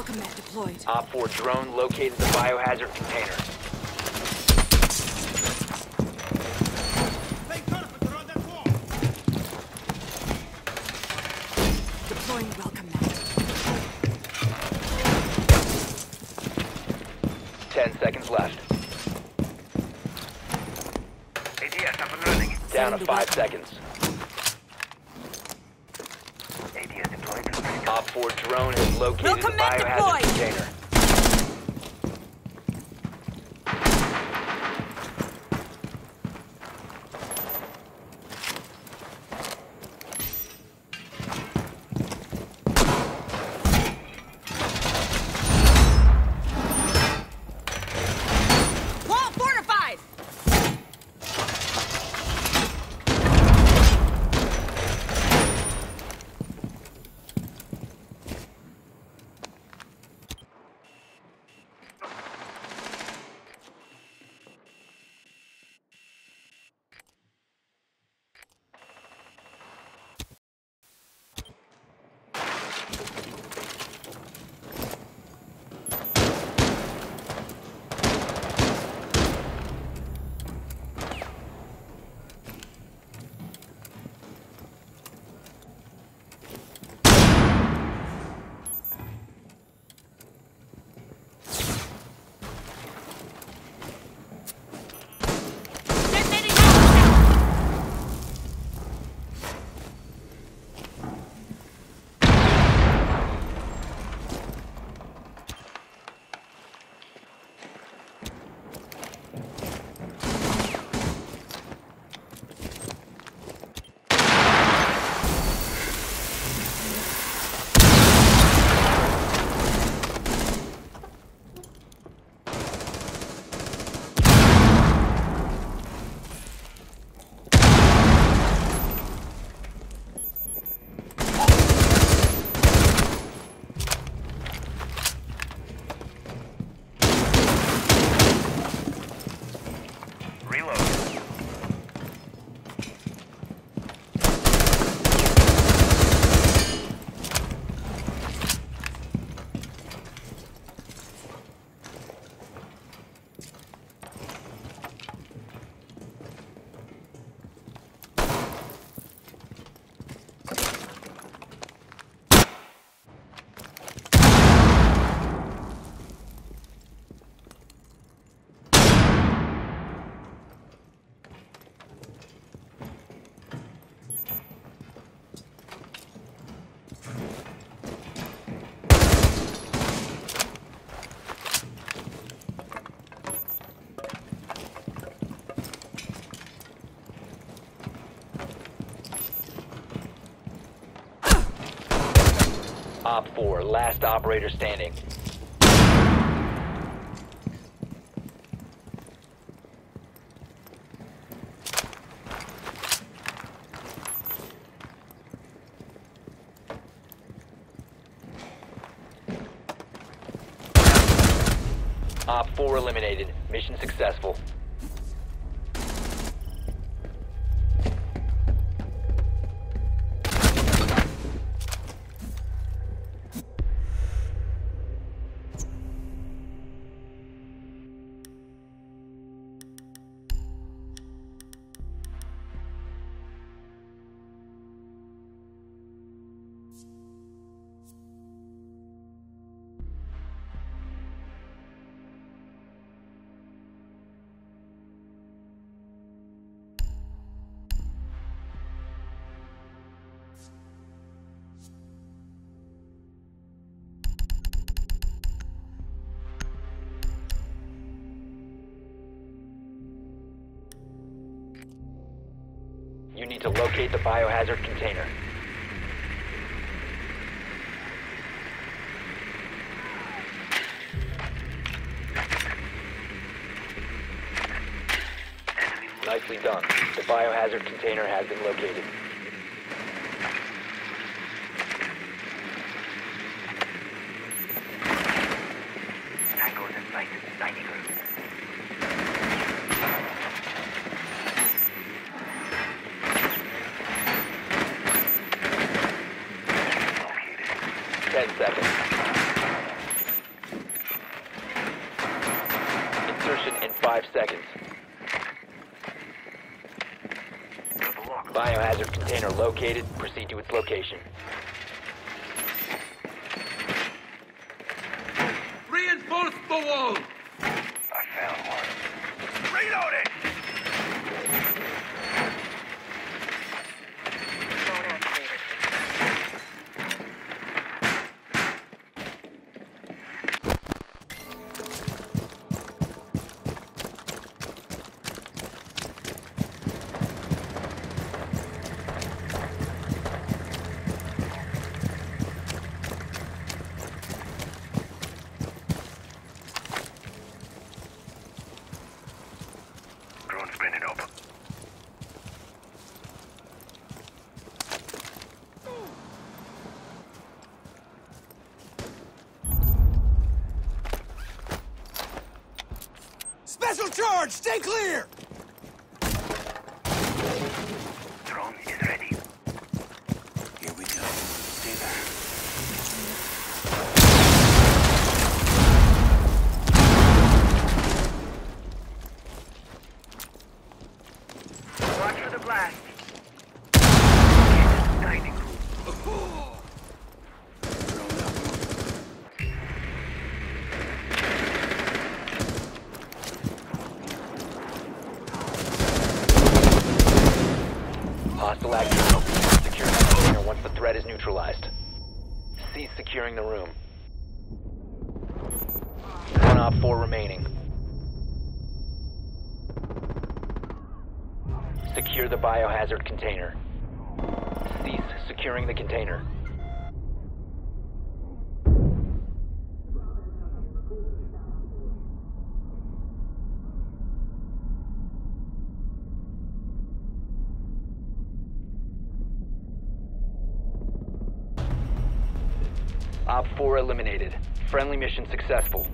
Welcome mat deployed. Op 4 drone located the biohazard container. Deploying welcome mat. 10 seconds left. ADS up and running. Down to Send 5 welcome. seconds. ADS deployed. Op 4 drone has located Welcome the mat biohazard deployed. container. Wall fortified! Detonating now! Reload. Op 4, last operator standing. Op 4 eliminated. Mission successful. You need to locate the biohazard container. Nicely done. The biohazard container has been located. Tangos in sight. Dining room. Located. 10 seconds. 5 seconds. Got the lock. Biohazard container located. Proceed to its location. Reinforce the wall! I found one. Reloading! Drone activated. Drone spinning up. Special charge! Stay clear! Drone is ready. Here we go. Stay there. Watch for the blast. Dining room. Hostile activity. Secure the container once the threat is neutralized. Cease securing the room. 1 Op 4 remaining. Secure the biohazard container. Cease securing the container. Op 4 eliminated. Friendly mission successful.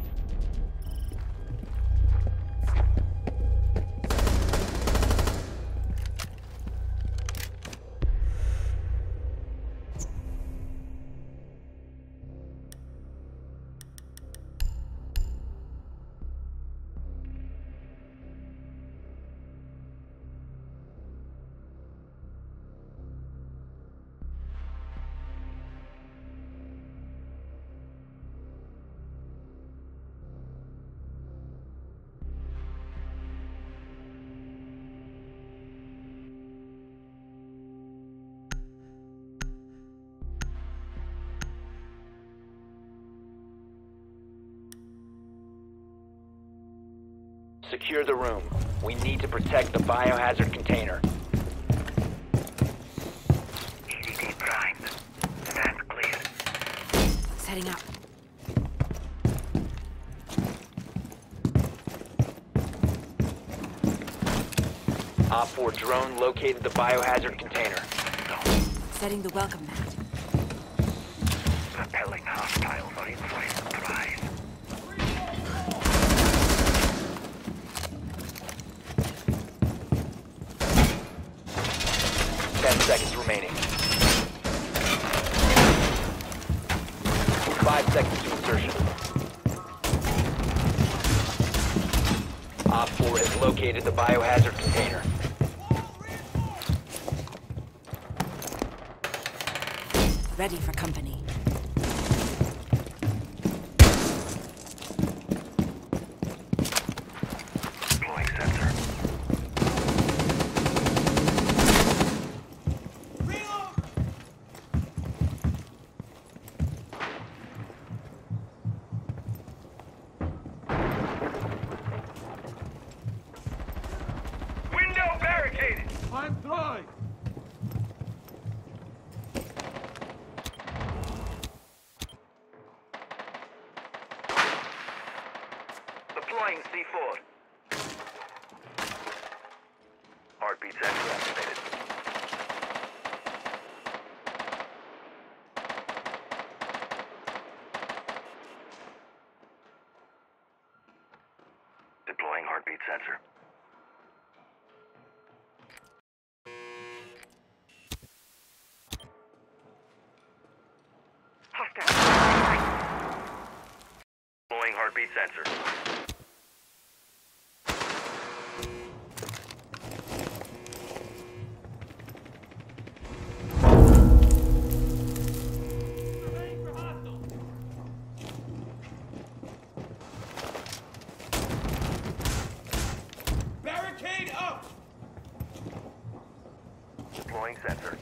Secure the room. We need to protect the biohazard container. EDD primed. Stand clear. Setting up. Op 4 drone located the biohazard container. Setting the welcome mat. Repelling hostiles are in for a surprise. Seconds remaining. 5 seconds to insertion. Op 4 has located the biohazard container. Ready for company. Deploying sensor. Window barricaded. I'm throwing! Deploying C4. Heartbeat sensor activated. Deploying heartbeat sensor. Hostile. Deploying heartbeat sensor. Deploying sensor.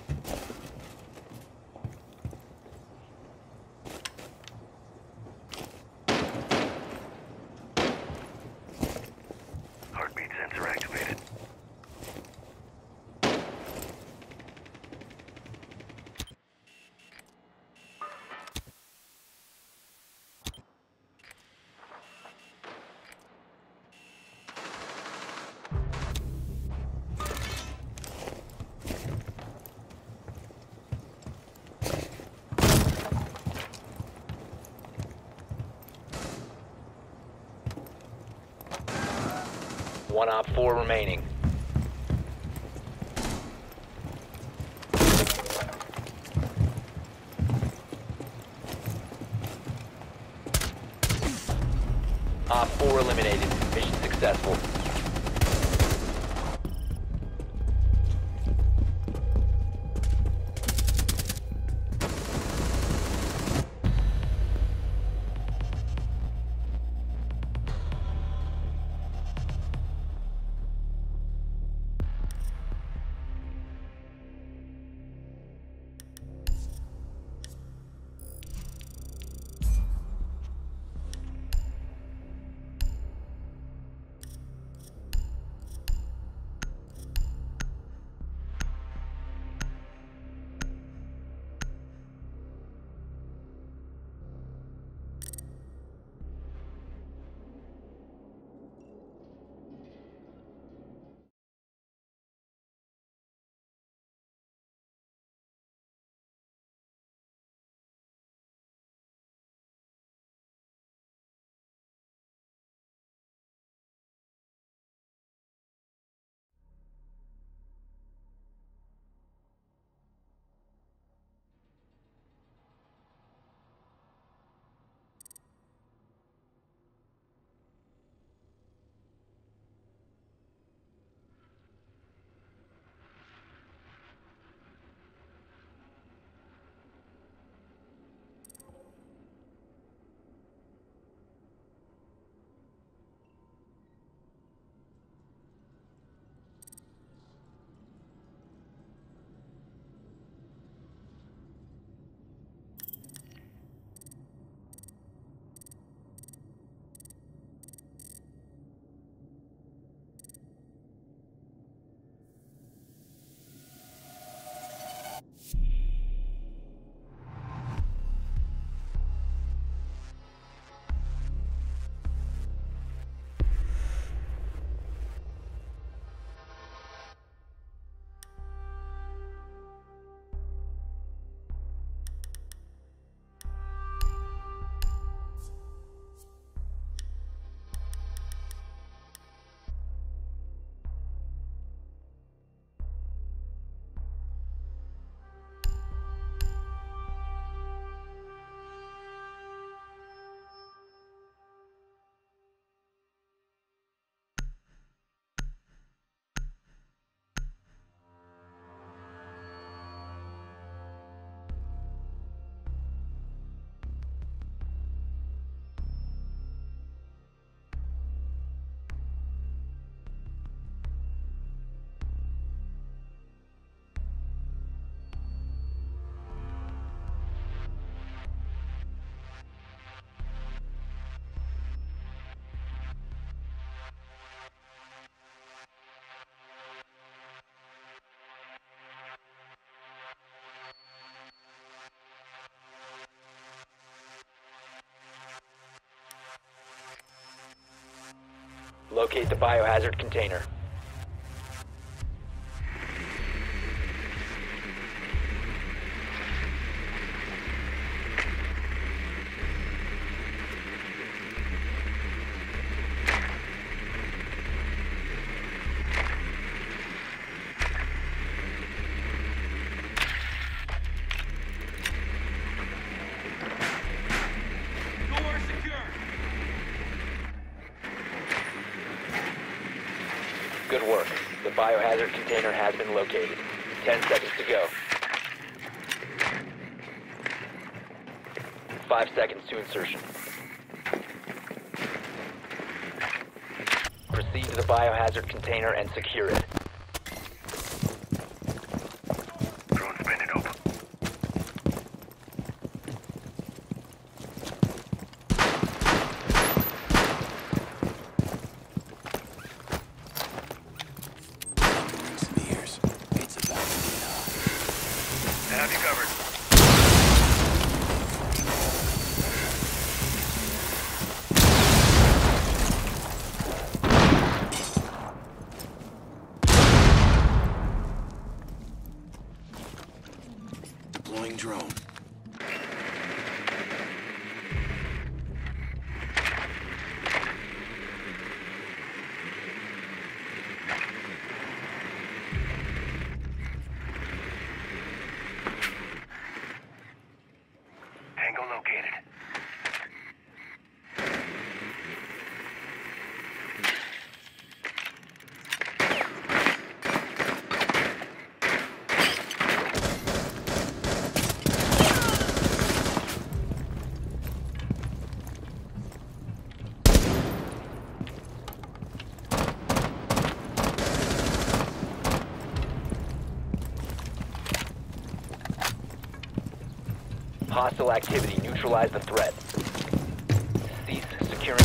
Heartbeat sensor activated. One Op 4 remaining. Op 4 eliminated. Mission successful. Locate the biohazard container. Good work. The biohazard container has been located. 10 seconds to go. 5 seconds to insertion. Proceed to the biohazard container and secure it. drone. Tango located. Hostile activity. Neutralize the threat. Cease securing.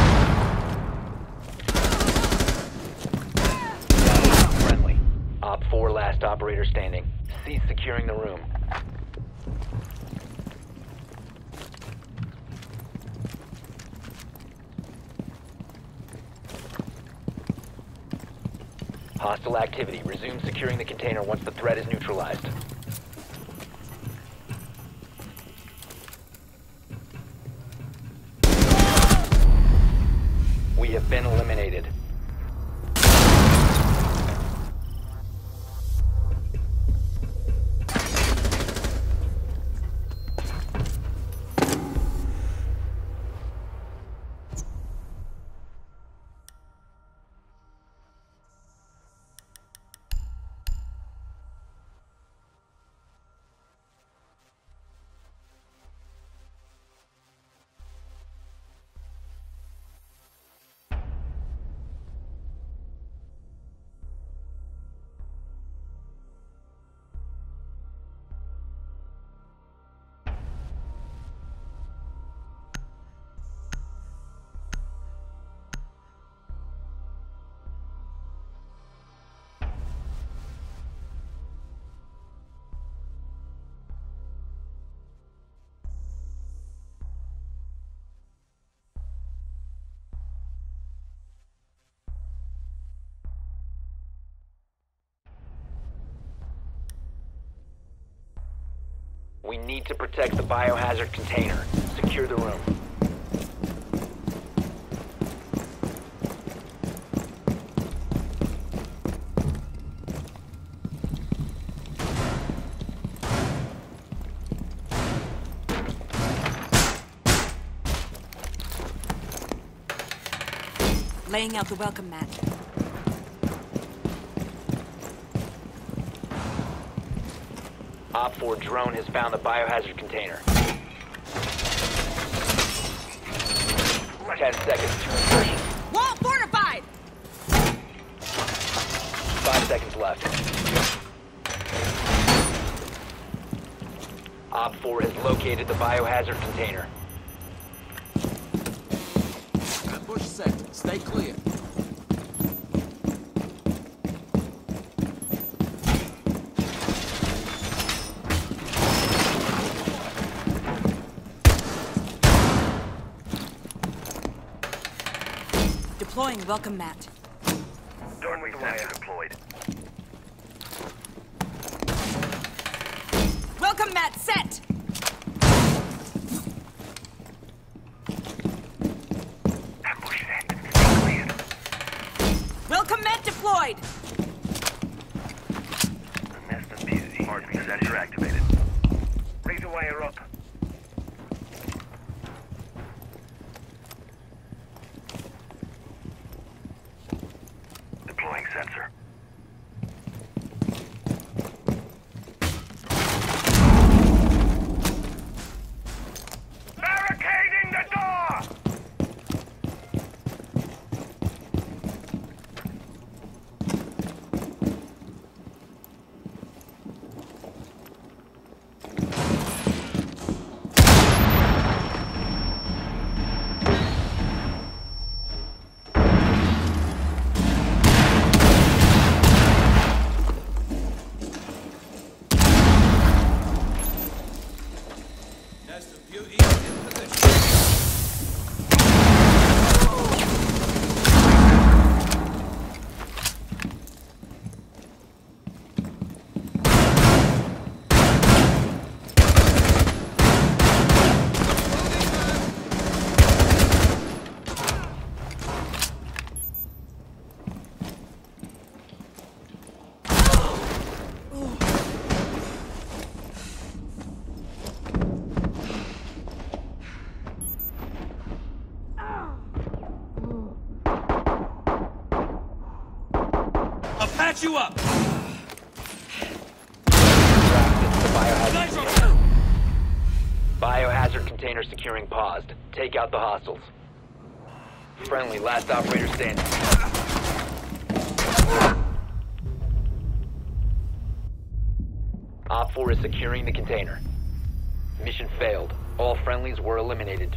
Friendly. Op 4, last operator standing. Cease securing the room. Hostile activity. Resume securing the container once the threat is neutralized. We have been eliminated. We need to protect the biohazard container. Secure the room. Laying out the welcome mat. Op 4 drone has found the biohazard container. 10 seconds to insertion. Wall fortified! 5 seconds left. Op 4 has located the biohazard container. Ambush set. Stay clear. Deploying welcome mat. Doorway sensor deployed. Welcome mat set! Ambush set. Cleared. Welcome mat deployed! A nest of beauty. Heartbeat sensor activated. Razor wire up. Deploying sensor. Barricading the door! Patch you up! Access to the biohazard Nitro! container. Biohazard container securing paused. Take out the hostiles. Friendly, last operator standing. Op 4 is securing the container. Mission failed. All friendlies were eliminated.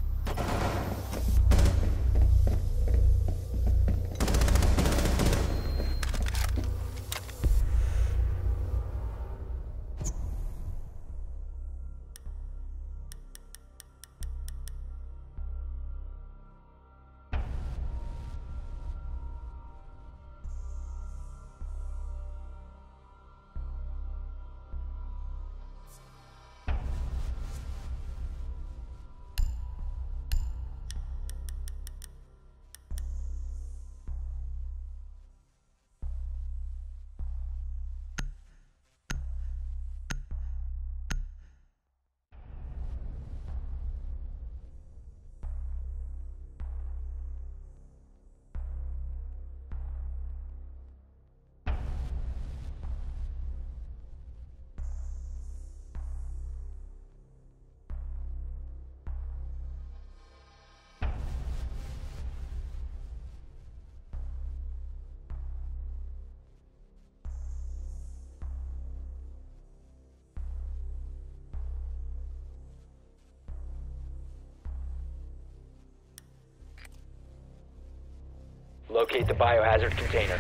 Locate the biohazard container.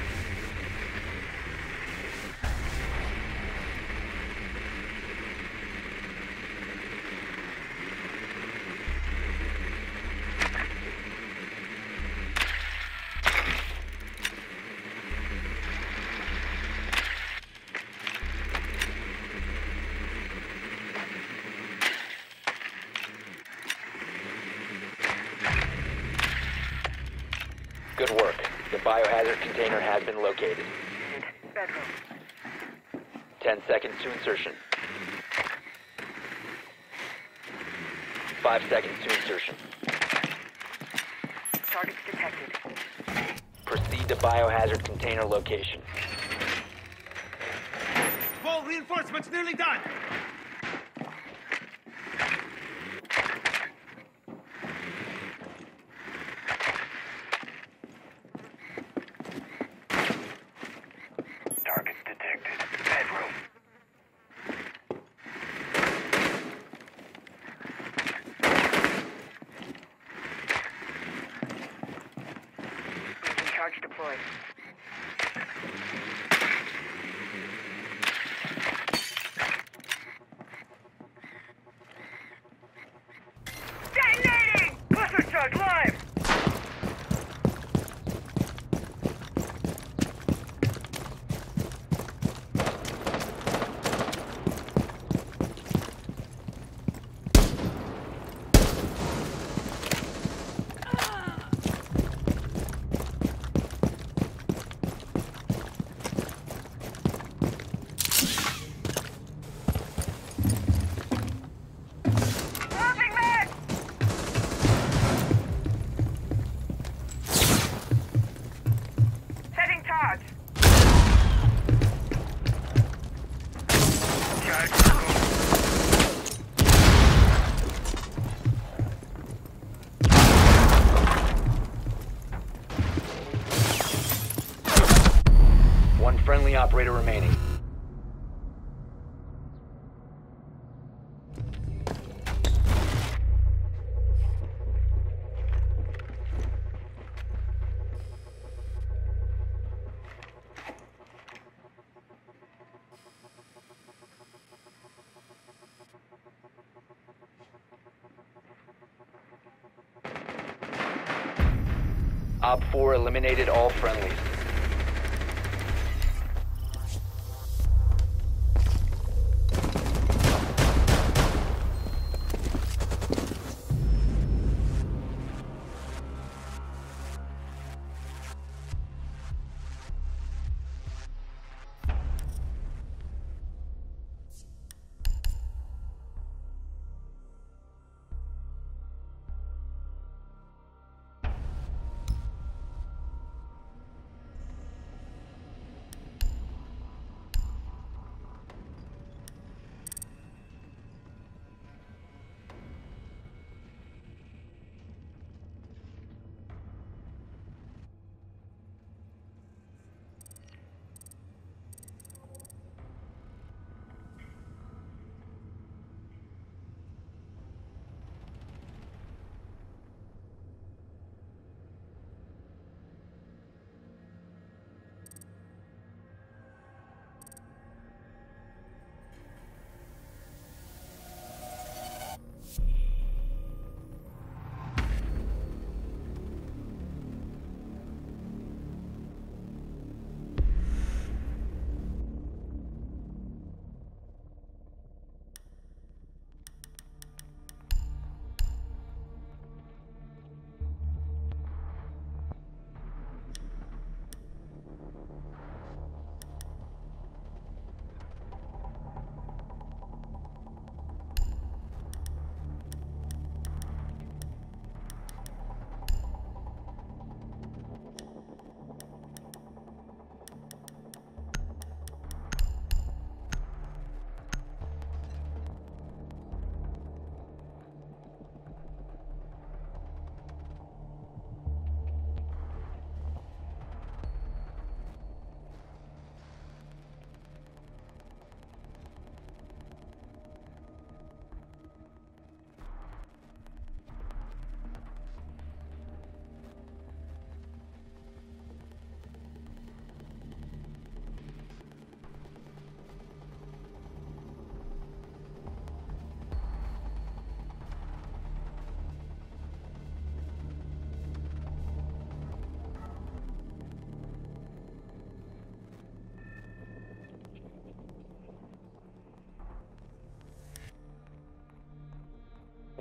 Good work. The biohazard container has been located. Bedroom. 10 seconds to insertion. 5 seconds to insertion. Targets detected. Proceed to biohazard container location. Full reinforcements nearly done. Targets detected. Bedroom. Breaching charge deployed. Detonating! Cluster charge live! Moving men! Setting charge. Charge. One friendly operator remaining. Op 4 eliminated all friendlies.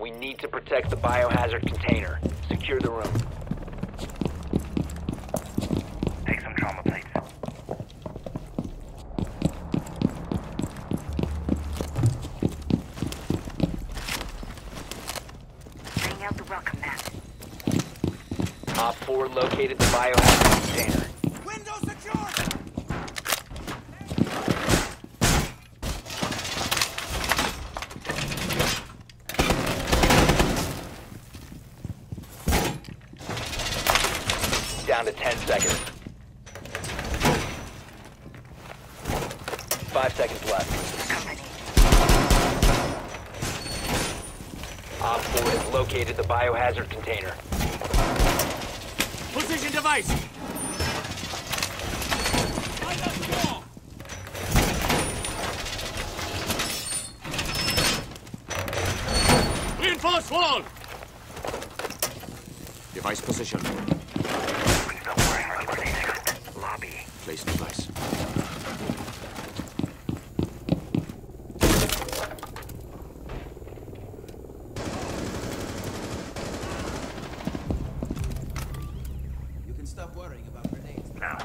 We need to protect the biohazard container. Secure the room. Take some trauma plates. Bring out the welcome mat. Op 4 located the biohazard container. Window secured! Down to 10 seconds. 5 seconds left. Company. Op 4 has located the biohazard container. Position device! I got the wall! Reinforce wall! Device position. Please don't worry, our grenade next. Lobby. Place device. You can stop worrying about grenades. Now.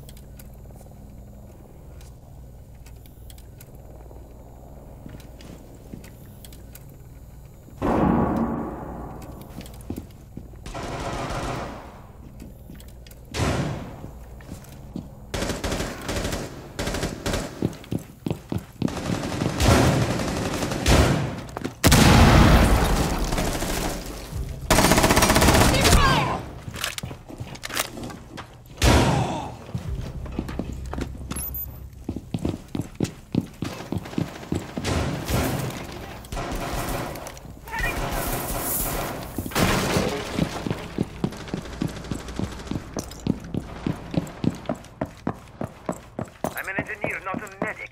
I'm an engineer, not a medic.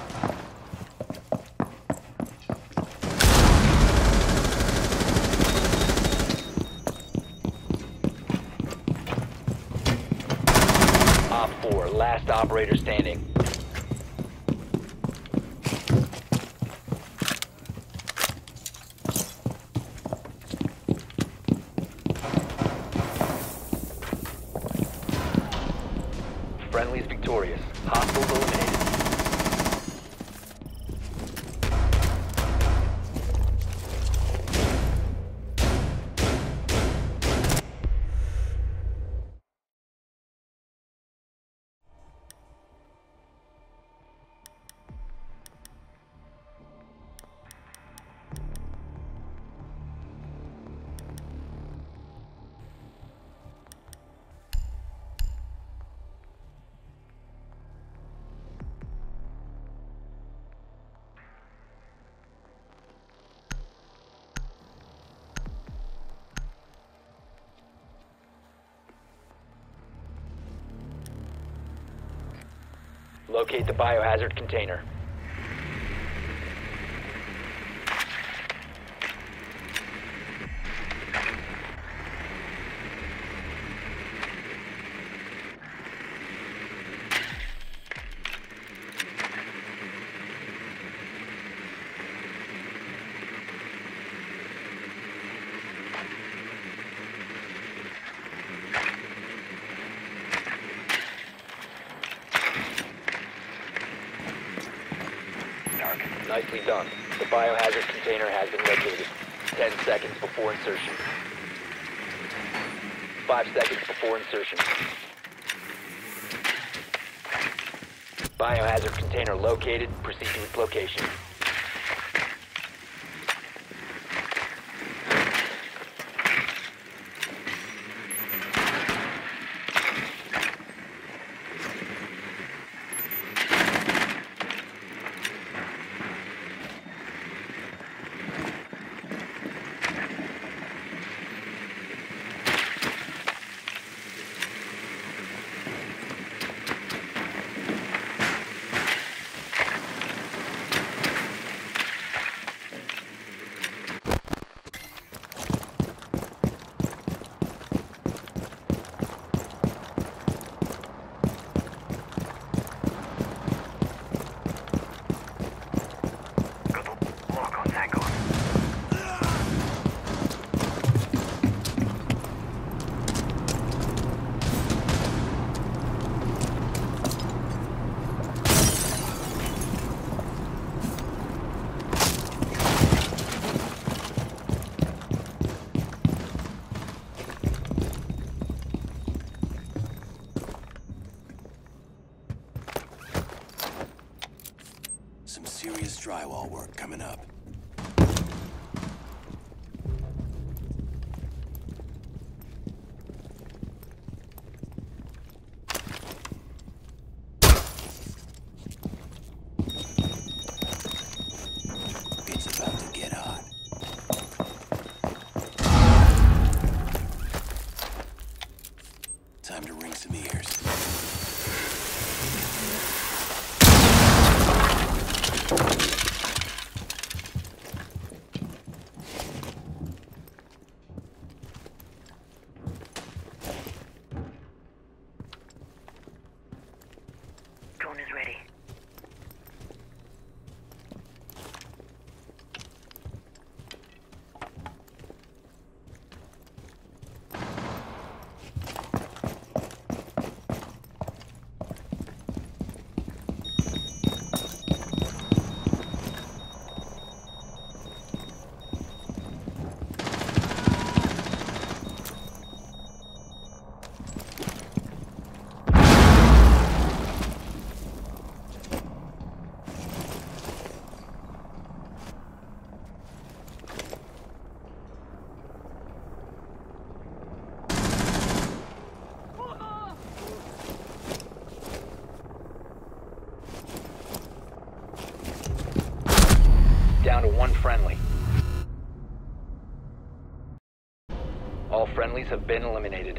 Op 4, last operator standing. Friendly's victorious. Hostiles eliminated. Locate the biohazard container. Nicely done. The biohazard container has been located. 10 seconds before insertion. 5 seconds before insertion. Biohazard container located. Proceed to its location. serious drywall work coming up. It's about to get hot. Time to ring some ears. Drone is ready. Down to one friendly. All friendlies have been eliminated.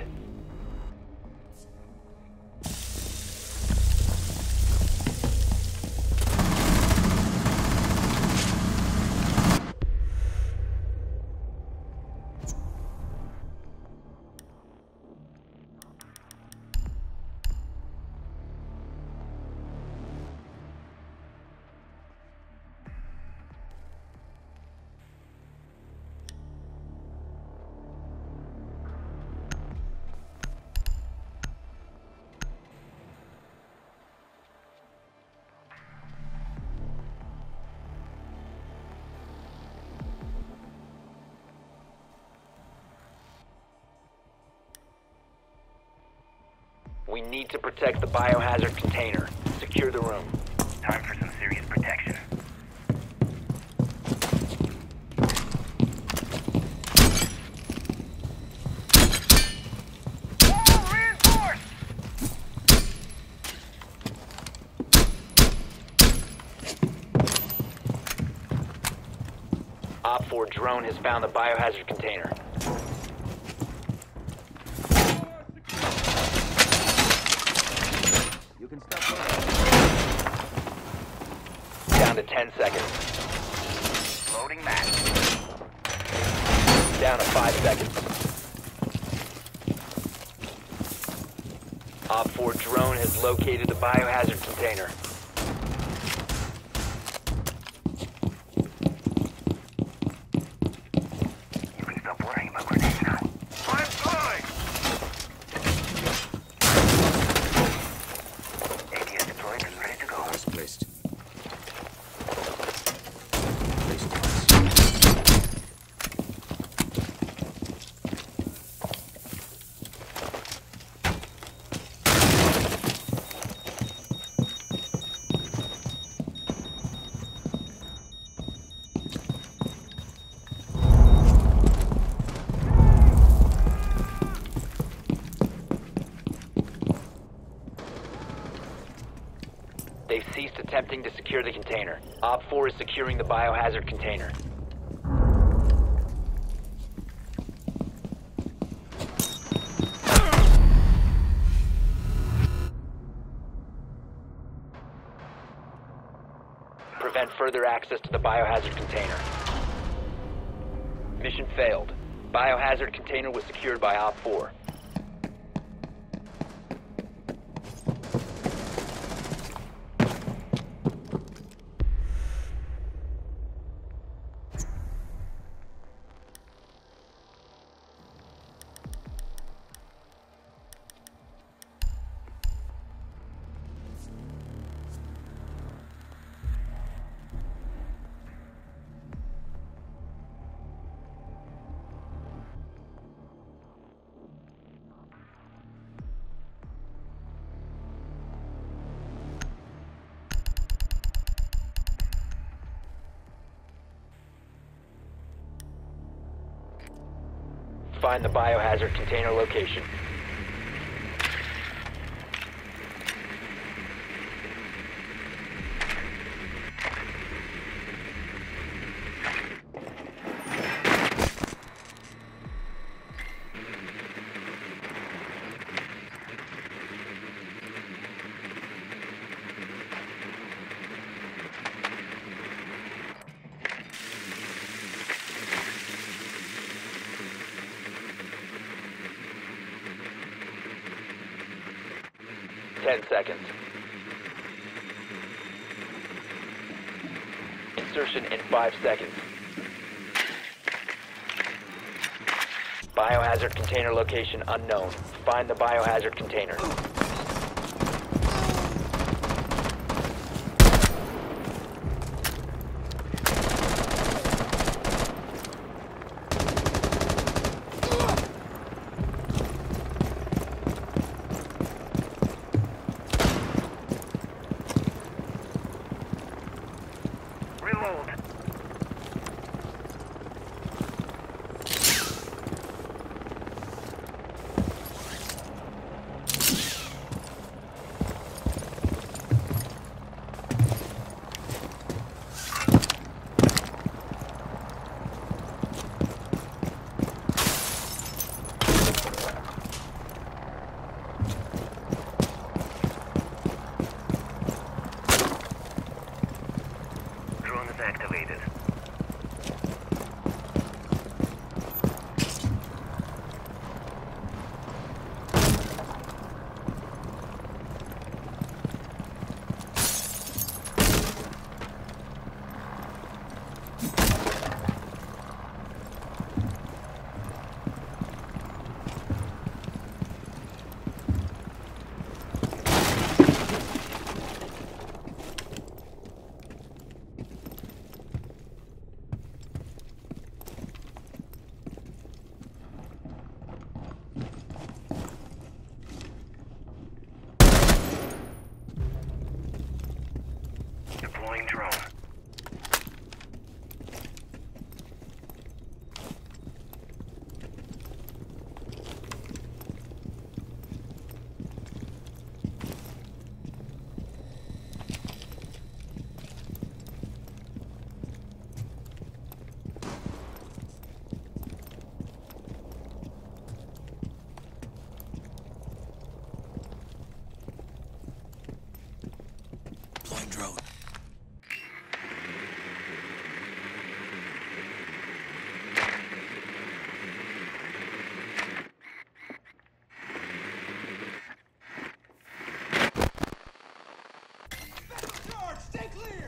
We need to protect the biohazard container. Secure the room. Time for some serious protection. Wall reinforced! Op 4 drone has found the biohazard container. You can stop worrying. Down to 10 seconds. Loading match. Down to 5 seconds. Op 4 drone has located the biohazard container. You can stop worrying about grenades now. I'm going! ADS deployed and ready to go. Ours placed. They've ceased attempting to secure the container. Op 4 is securing the biohazard container. Prevent further access to the biohazard container. Mission failed. Biohazard container was secured by Op 4. find the biohazard container location. Ten seconds. Insertion in 5 seconds. Biohazard container location unknown. Find the biohazard container. Reload. Drone is activated. Deploying drone. Deploying drone. George, stay clear!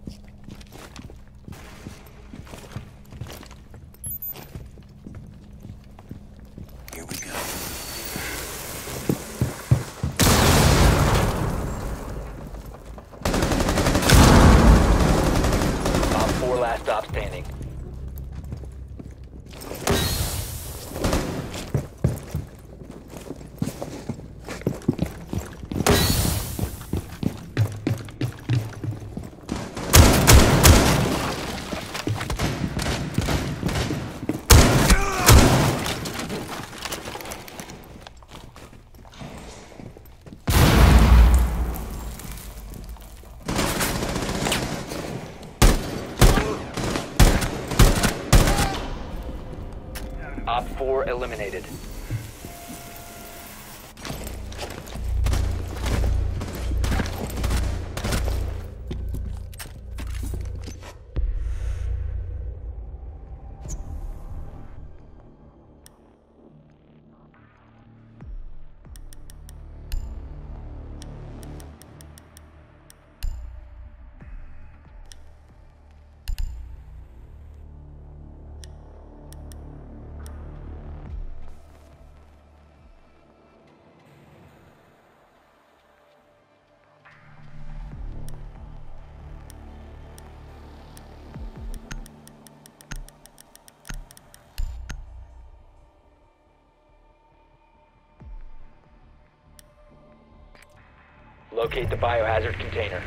Here we go. Op 4 last stop standing. Op 4 eliminated. Locate the biohazard container.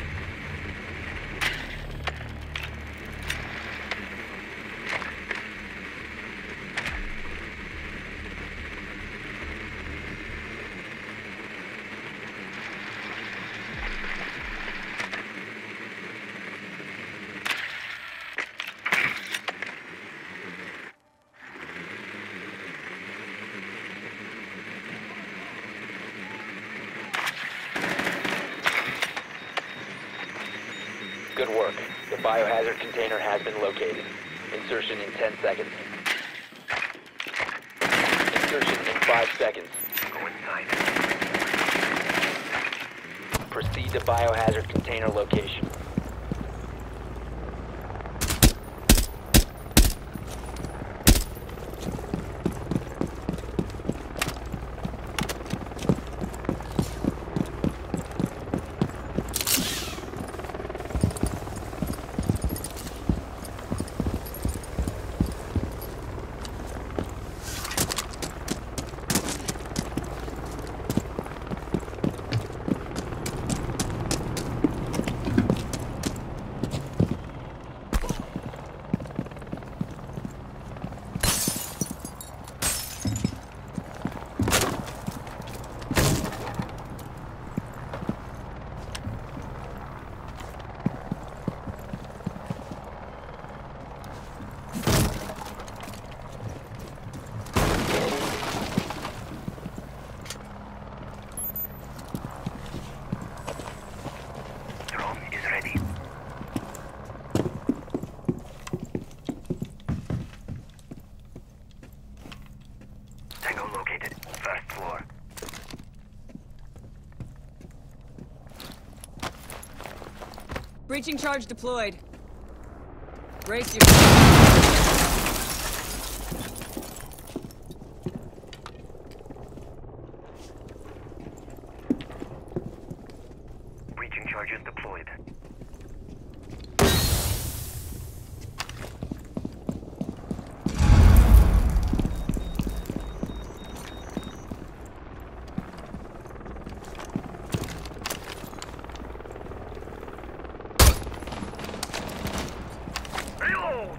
Good work. The biohazard container has been located. Insertion in 10 seconds. Insertion in 5 seconds. Go inside. Proceed to biohazard container location. Drone is ready. Tango located. First floor. Breaching charge deployed. Brace your... Breaching charges deployed. Reload!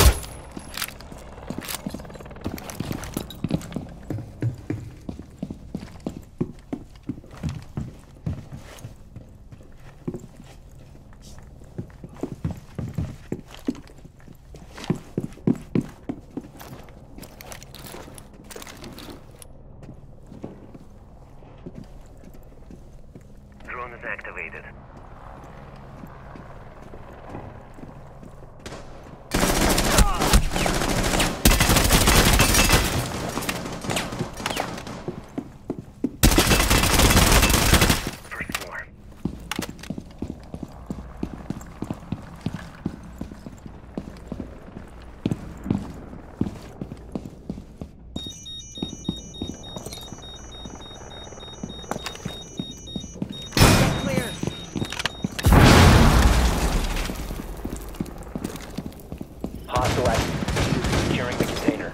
Drone is activated. First floor. Clear. Hostile active. Securing the container.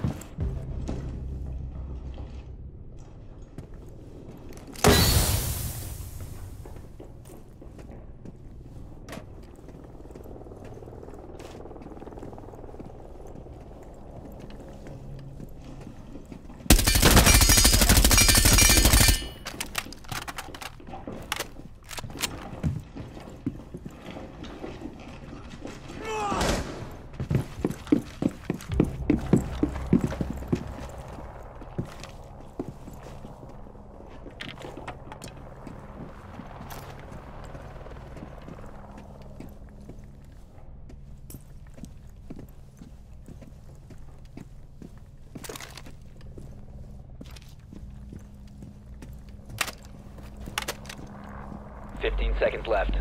Fifteen seconds left.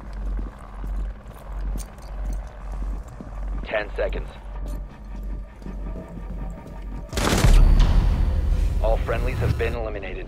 10 seconds. All friendlies have been eliminated.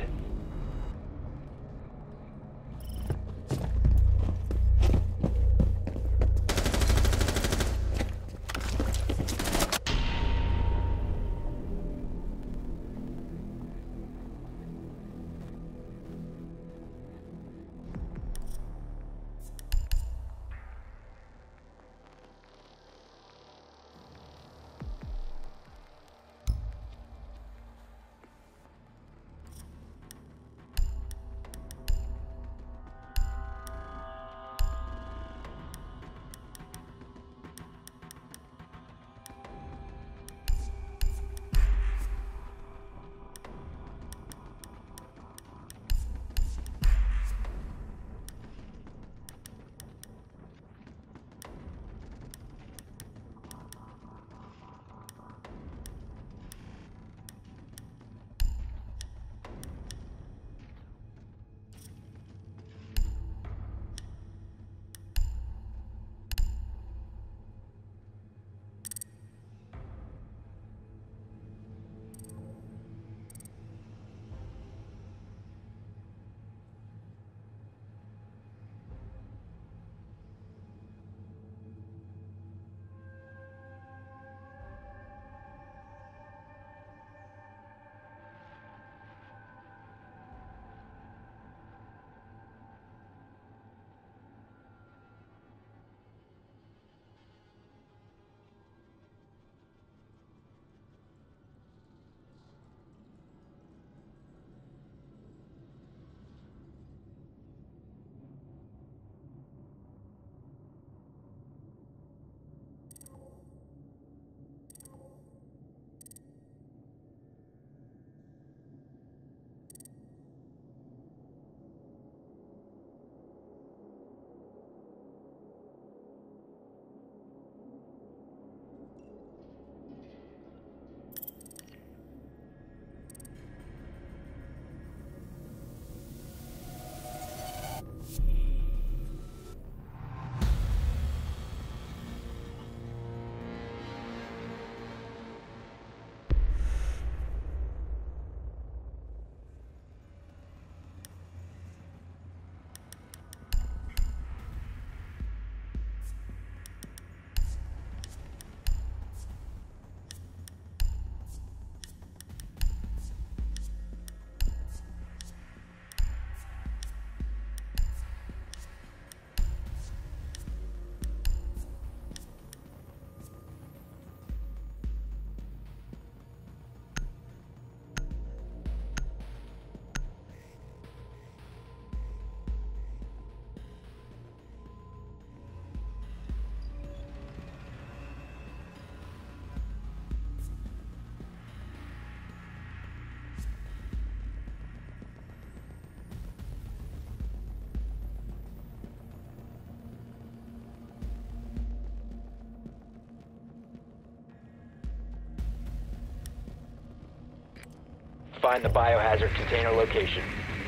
find the biohazard container location.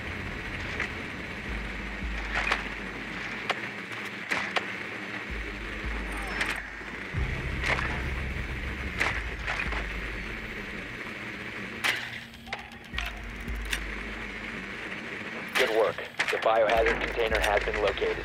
Good work. The biohazard container has been located.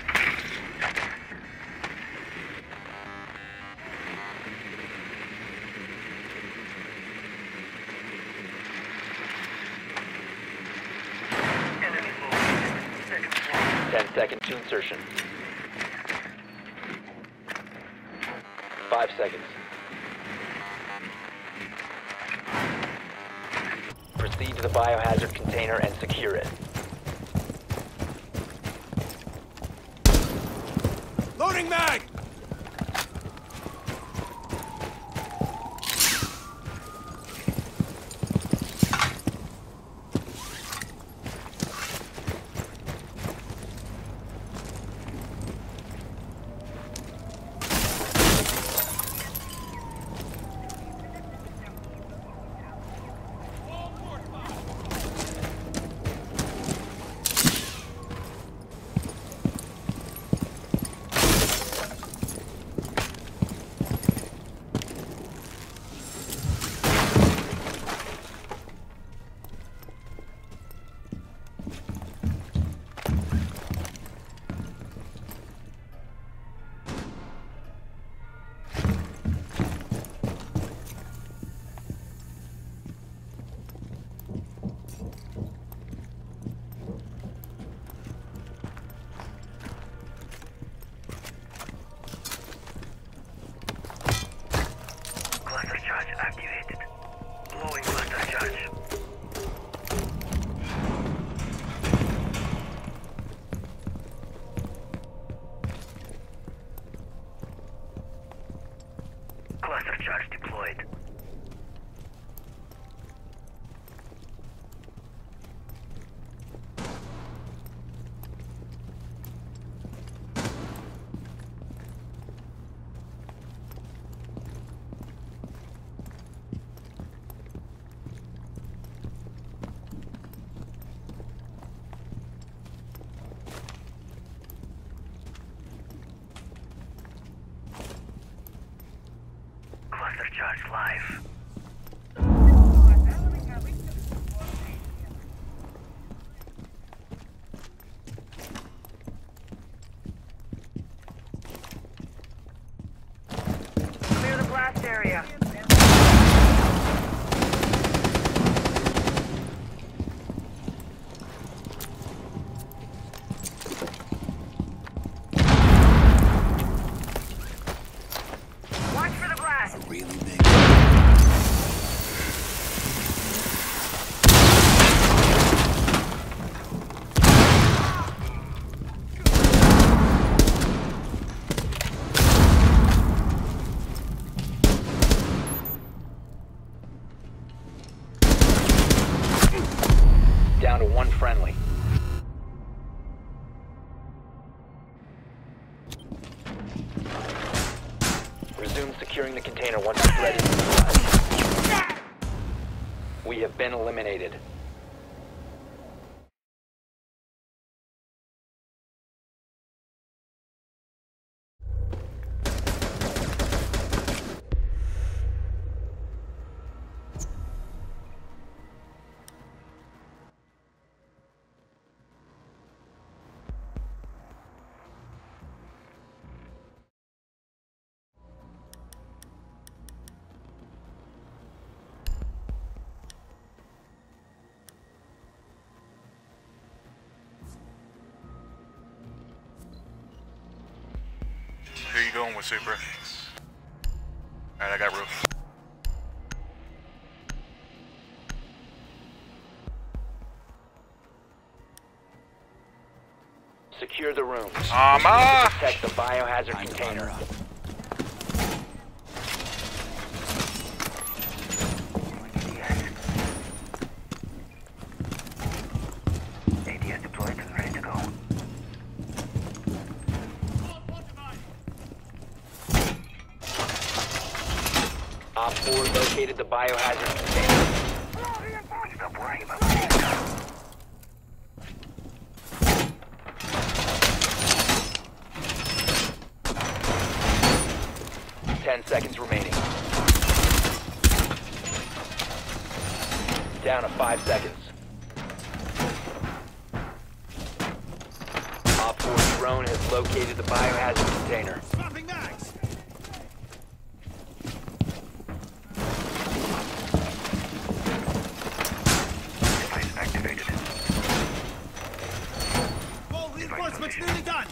Enemy located. Second floor. 10 seconds to insertion. 5 seconds. Proceed to the biohazard container and secure it. Loading mag! Cluster charge activated. Blowing cluster charge. Cluster charge deployed. Cluster charge live. Clear the blast area. Watch for the blast. A really big. Down to one friendly. Resume securing the container once the threat is neutralized. We have been eliminated. Who you going with, Super? Alright, I got roof. Secure the rooms. Protect Protect the biohazard Time to container. armor up. ADS deployed and ready to go. Op 4 located the biohazard container. Stop worrying about grenades. 10 seconds remaining. Down to 5 seconds. Op 4 drone has located the biohazard container. Swapping mags! Device activated. All reinforcements nearly done!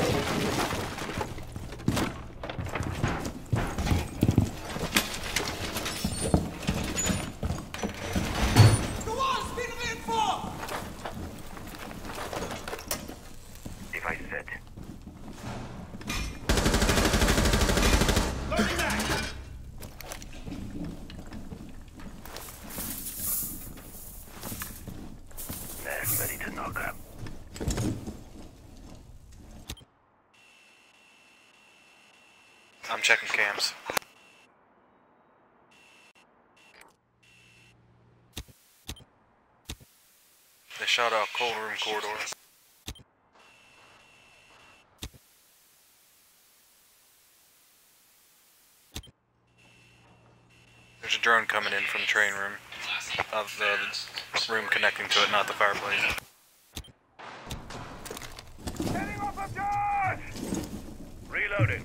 Go on, speed reinforced! Device set. Loading mag! Mag ready to knock up. I'm checking cams. They shot out cold room corridor. There's a drone coming in from the train room. Of the room connecting to it, not the fireplace. Heading off of charge! Reloading.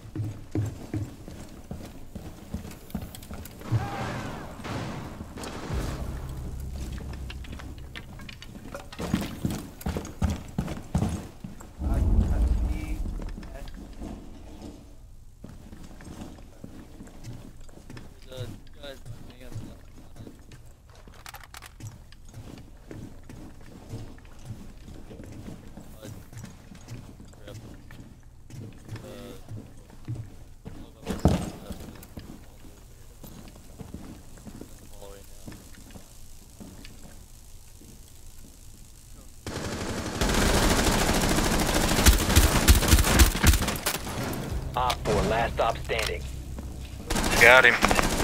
Op 4 last stop standing. Got him.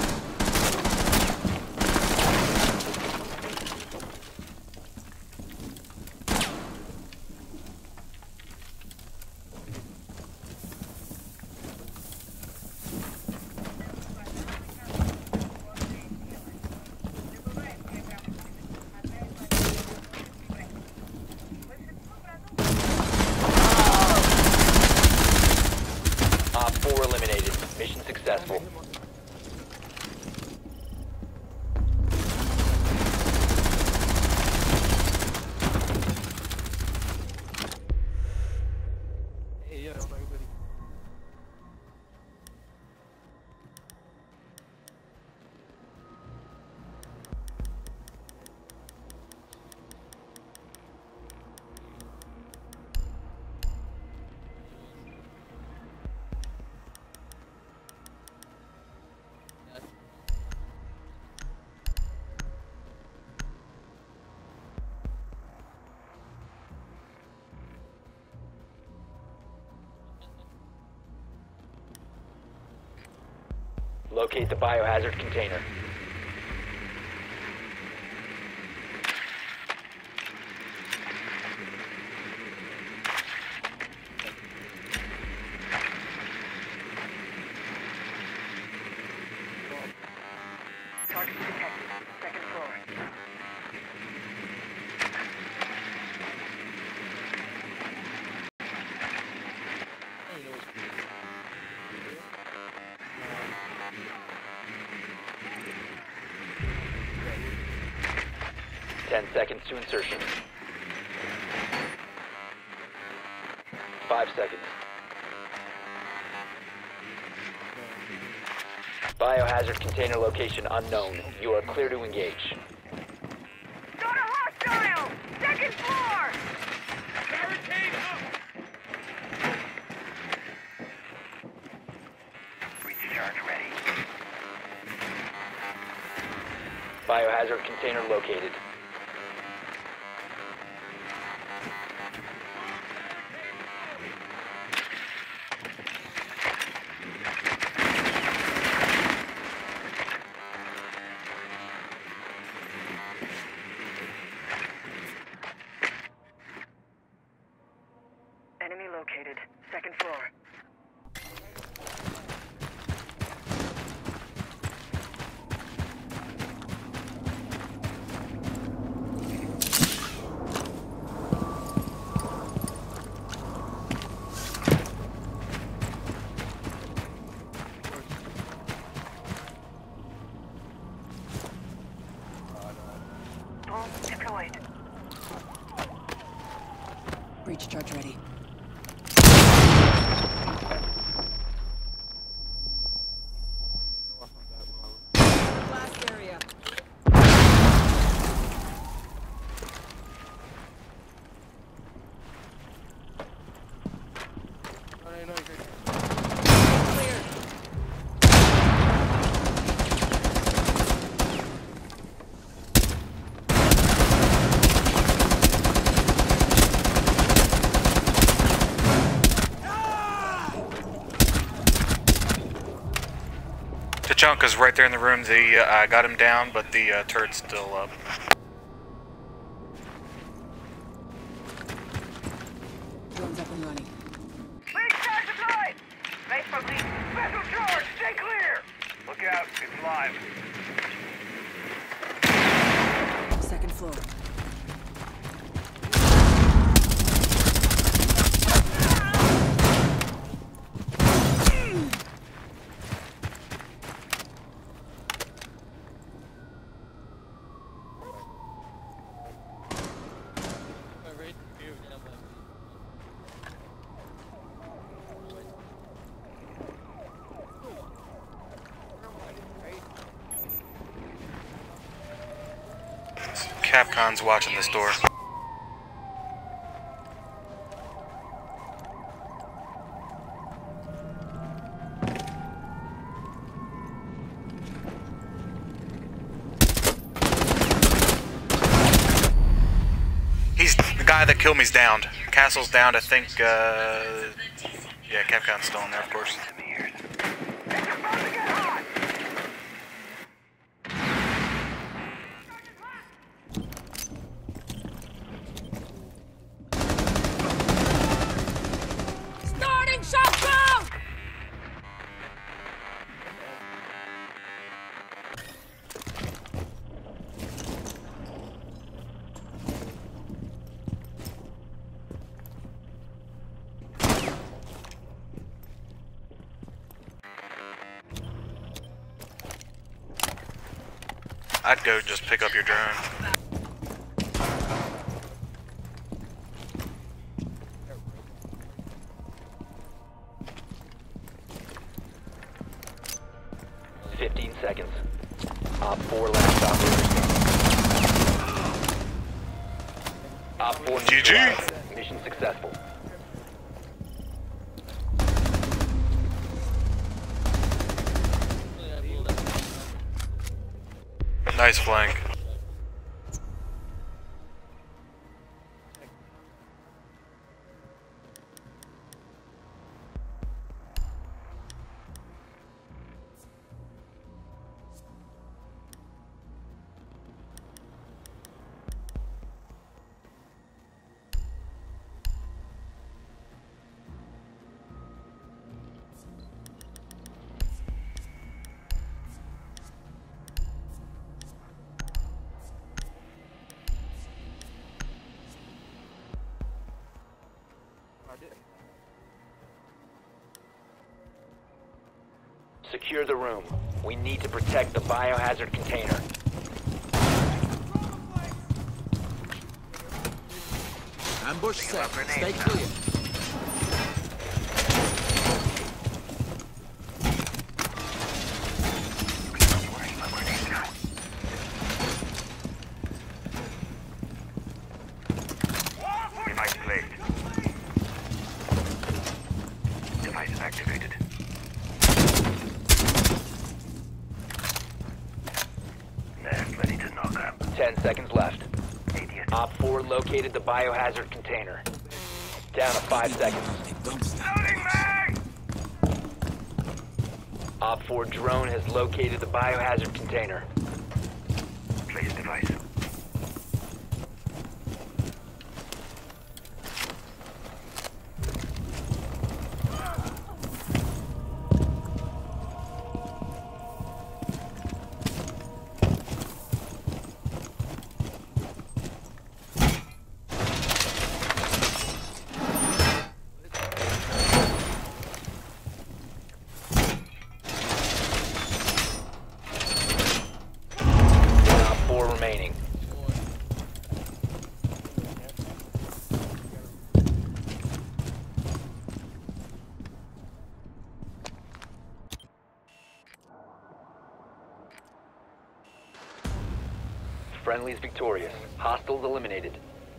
Op 4 eliminated. Mission successful. Locate the biohazard container. Target detected. Second floor. Ten seconds to insertion. 5 seconds. Biohazard container location unknown. You are clear to engage. Got a hostile! Second floor! Recharge ready. Biohazard container located. Enemy located. Second floor. Bomb deployed. Breach charge ready. Blast area. Clear. Tachanka's right there in the room. I got him down, but the turret's still up. Drones up and running. Lead charge deployed! Base for lead. Special charge! Stay clear! Look out, it's live. Second floor. Capcon's watching this door. He's the guy that killed me's downed. Castle's downed, I think, yeah, Capcon's still in there, of course. It's about to get hot! Starting shotgun! I'd go just pick up your drone. Seconds. Op 4 last operator. Op 4 GG. neutralized. Mission successful. Nice flank. Secure the room. We need to protect the biohazard container. Ambush set. Stay clear. Device placed. Device activated. Net ready to knock up. 10 seconds left. Idiot. Op 4 located the biohazard container. Down to 5 seconds. Don't stop. Loading mag! Op 4 drone has located the biohazard container. Place device. Friendly's victorious. Hostiles eliminated.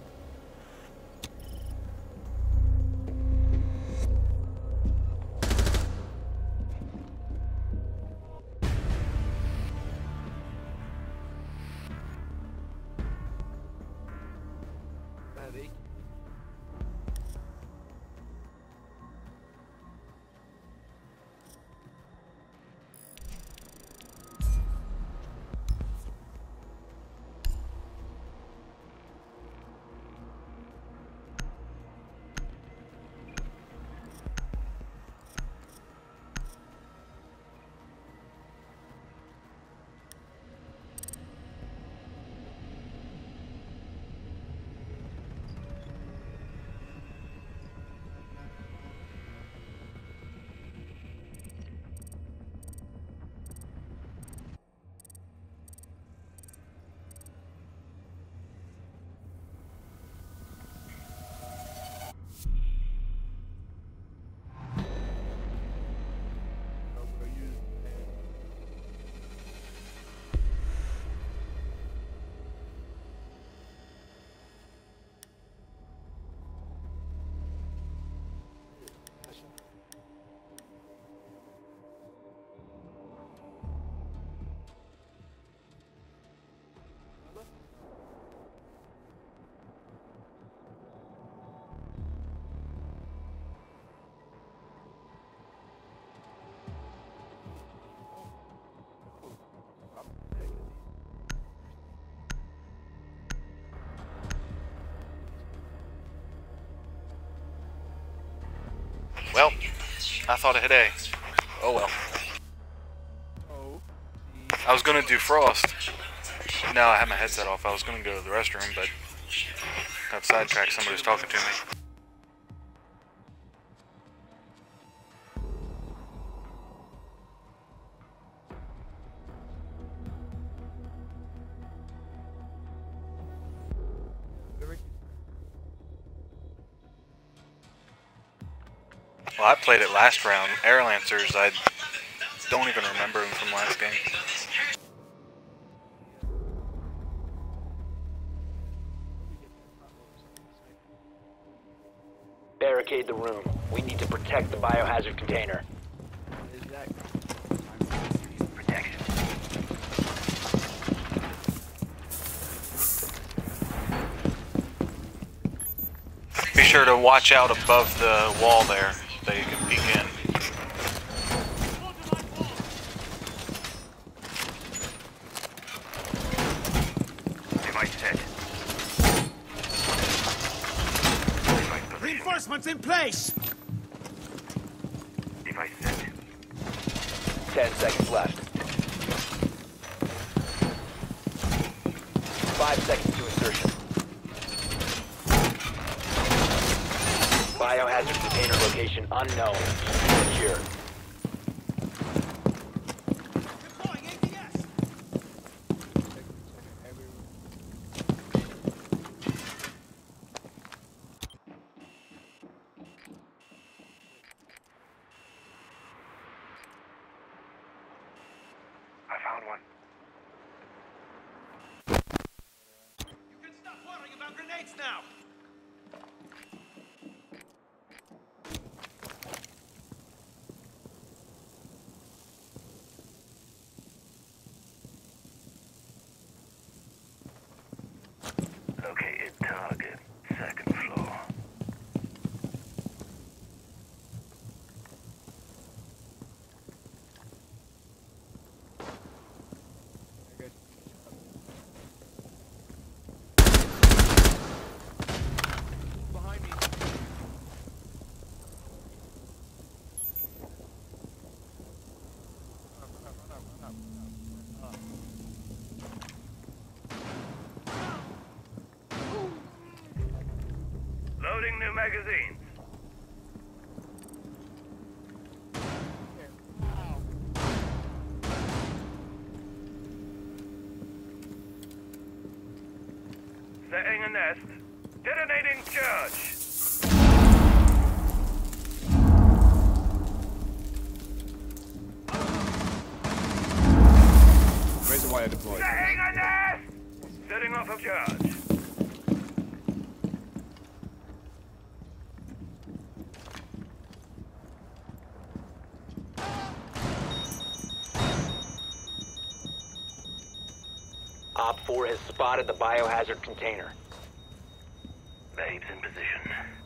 Well, I thought it had A. Oh well. I was gonna do Frost. No, I had my headset off. I was gonna go to the restroom, but got sidetracked. Somebody was talking to me. Well, I played it last round. Air Lancers, I don't even remember them from last game. Barricade the room. We need to protect the biohazard container. Protection. Be sure to watch out above the wall there, so you can peek in. Device set. Device position. Reinforcements in place! Device set. 10 seconds left. 5 seconds to insertion. Biohazard container location unknown. Secure. Deploying ATS! I found one. You can stop worrying about grenades now! Located target. Second floor. Behind me. Loading new magazines. Setting a nest. Detonating charge. Razor wire deployed. Setting a nest! Setting Op 4 has spotted the biohazard container. Babes in position.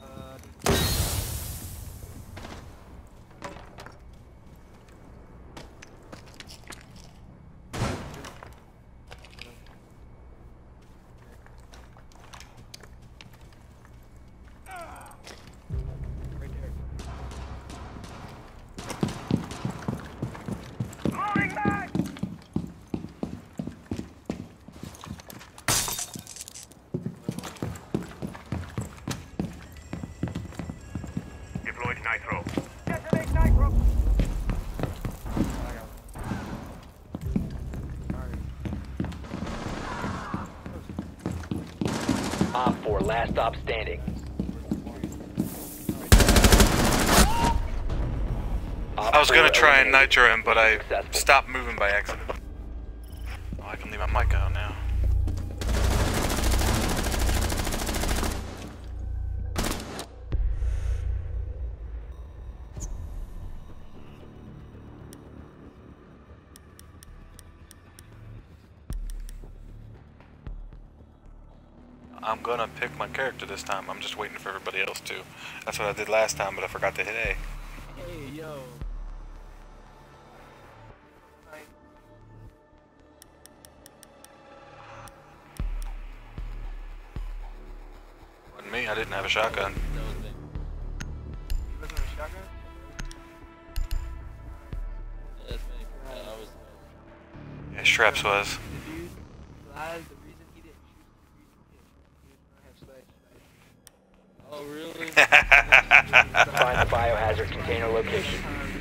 Moving back! Deployed nitro. Detonate nitro! Op 4, last stop standing. I was gonna try and eliminated. nitro him, but I Successful. stopped moving by accident. Oh, I can leave my mic out now. I'm gonna pick my character this time. I'm just waiting for everybody else to. That's what I did last time, but I forgot to hit A. Hey, yo. Wasn't me, I didn't have a shotgun. That was me. You looking at a shotgun? Yeah, that's me. I was. Yeah, Shreps was. The dude lied. The reason he didn't shoot. The reason he didn't have slash. Oh really? Find the biohazard container location.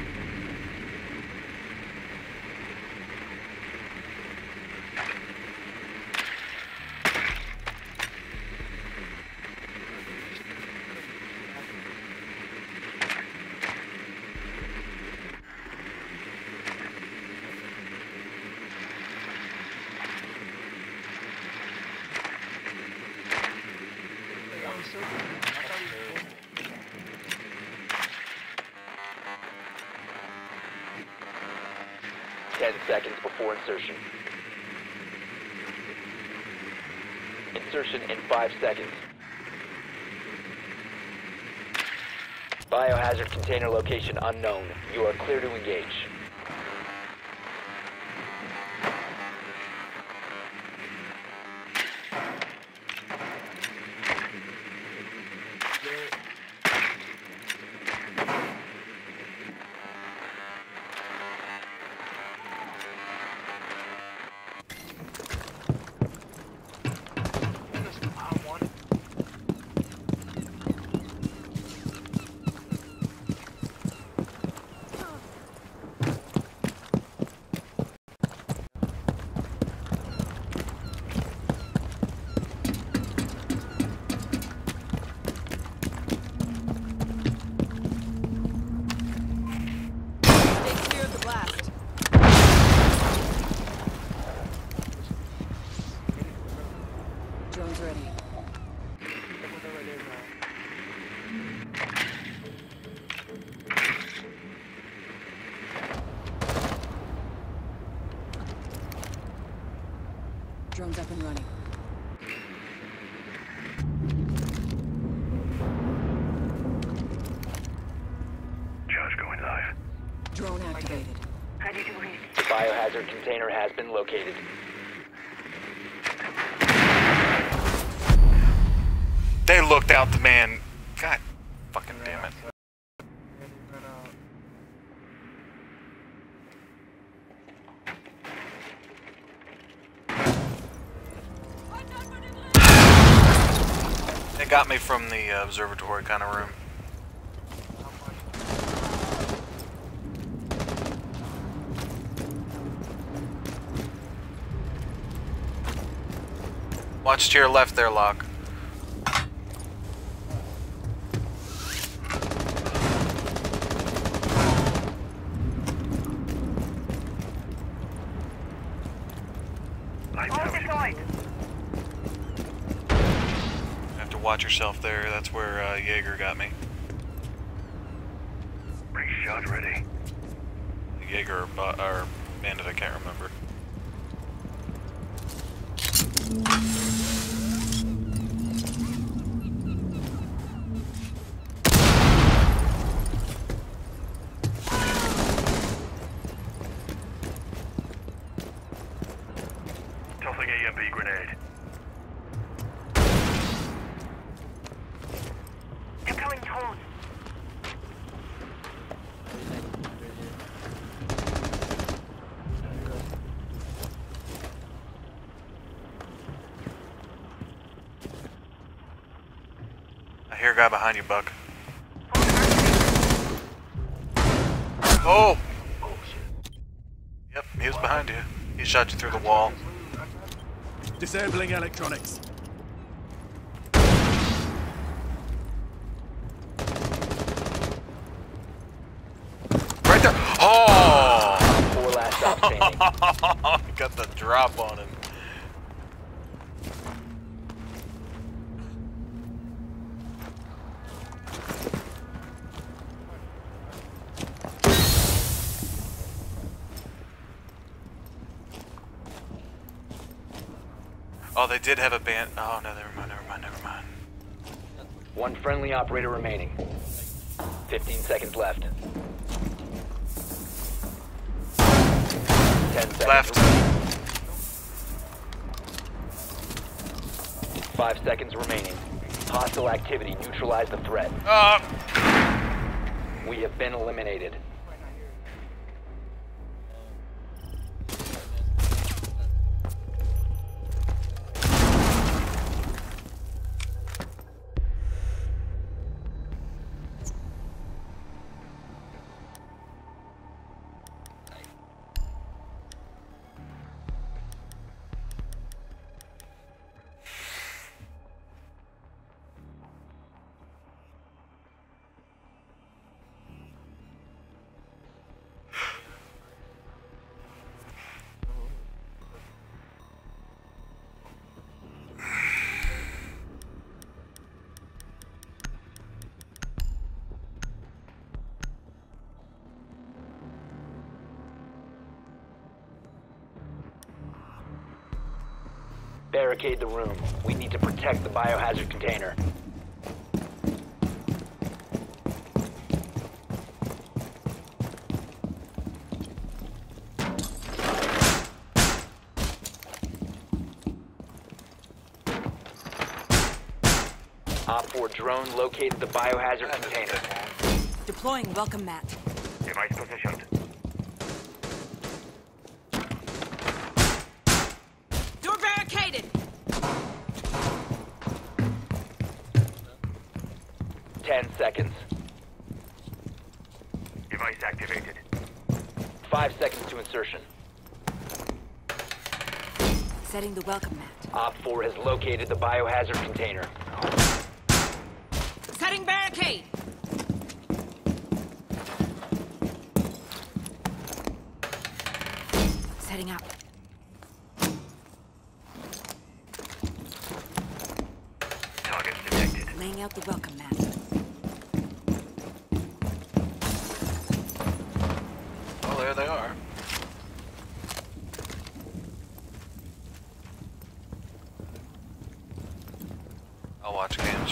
I was so good. I thought he was cool. 10 seconds before insertion. Insertion in 5 seconds. Biohazard container location unknown. You are clear to engage. Stay clear of the blast. Drone's ready. Drone's up and running. Charge going live. Drone activated. Ready to read. The biohazard container has been located. They looked out the man. God fucking damn it. They got me from the observatory kind of room. Watch to your left there, Locke. Light All tower deployed. You have to watch yourself there. That's where Jaeger got me. Brace shot ready. Jaeger or Bandit, I can't remember. Tossing EMP grenade. Deploying drone. I hear a guy behind you, Buck. Oh! Yep, he was behind you. He shot you through the wall. Disabling electronics. Right there! Oh! 4 last stop standing. Got the drop on him. Oh, they did have a band. Oh, no, never mind. 1 friendly operator remaining. 15 seconds left. 10 seconds Left. remaining. 5 seconds remaining. Hostile activity. Neutralize the threat. We have been eliminated. Barricade the room. We need to protect the biohazard container. Op 4 drone located the biohazard container. Deploying welcome mat. Device positioned. Door barricaded. 10 seconds. Device activated. 5 seconds to insertion. Setting the welcome mat. Op 4 has located the biohazard container. Setting barricade. Setting up. Targets detected. Laying out the welcome mat. Oh, there they are. I'll watch games.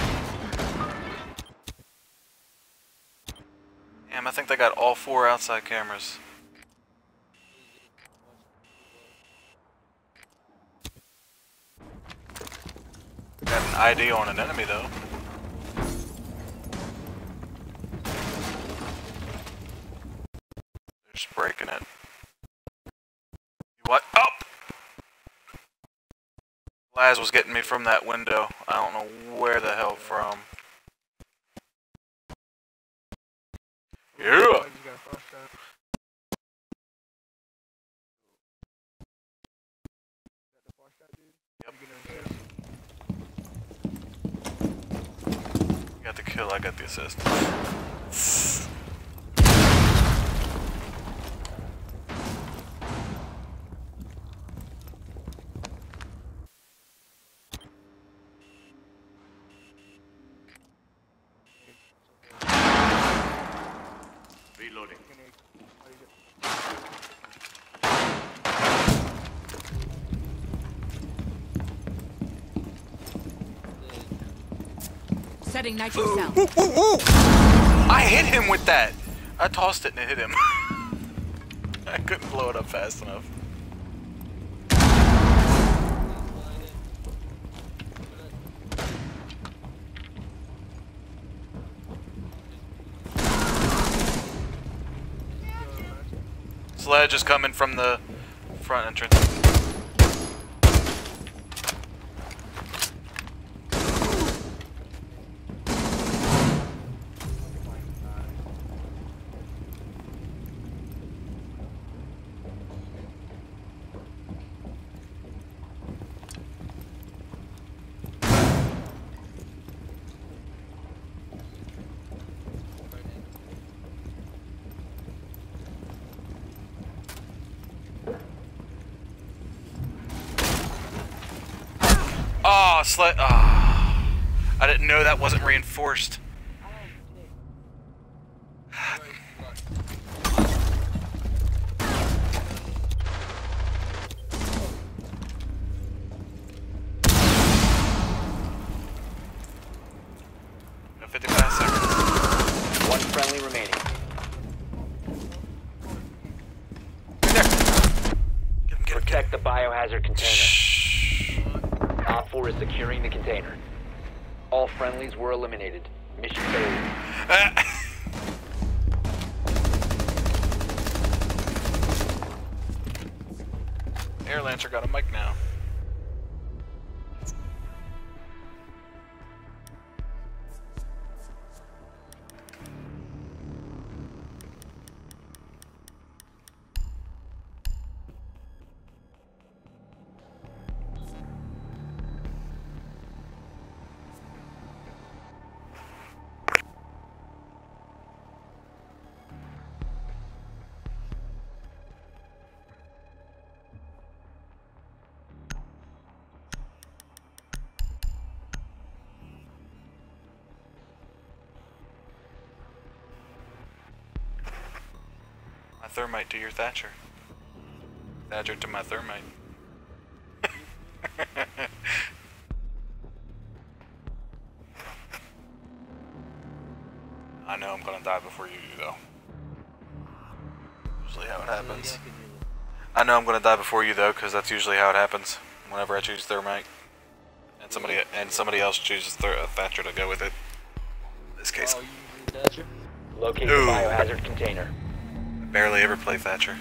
Damn, I think they got all 4 outside cameras. Got an ID on an enemy though. They're just breaking it. What? Oh! Laz was getting me from that window. I don't know where the hell from. Yeah! Got the kill, I got the assist. Reloading. Setting nitro cell. I hit him with that. I tossed it and it hit him. I couldn't blow it up fast enough. Sledge is coming from the front entrance. Oh, I didn't know that wasn't reinforced. No, 55 seconds. One friendly remaining. There. Get him, Protect the biohazard container. Shh. Op 4 is securing the container. All friendlies were eliminated. Mission failure. Air Lancer got a mic now. My thermite to your Thatcher. Thatcher to my thermite. I know I'm gonna die before you do, though. Usually how it happens. I know I'm gonna die before you, though, because that's usually how it happens. Whenever I choose thermite, and somebody else chooses Thatcher to go with it. In this case. Locate Ooh. the biohazard container. Barely ever play Thatcher.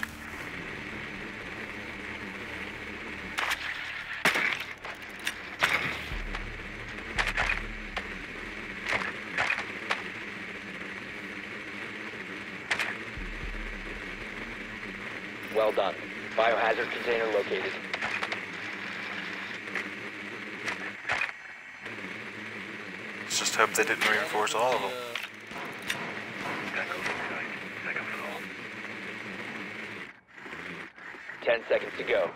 Well done. Biohazard container located. Let's just hope they didn't reinforce all of them. Echo inside. Second floor. 10 seconds to go.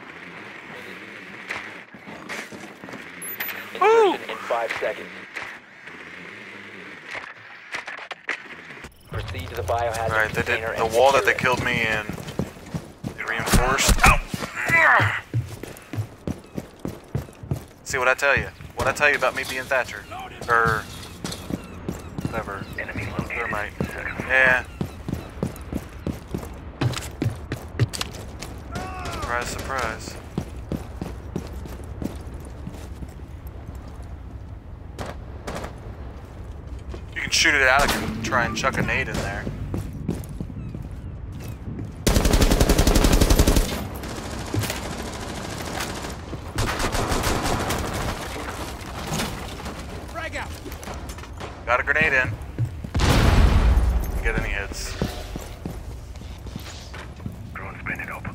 Insertion in 5 seconds. Proceed to the biohazard Alright, they did container the and wall that secure they it. killed me in. They reinforced. Ow! See what I tell you? What I tell you about me being Thatcher? Or whatever. Enemy located. Thermite. Second floor. Yeah. Surprise, surprise. You can shoot it out and try and chuck a nade in there. Frag out. Got a grenade in. Didn't get any hits. Drone spinning up.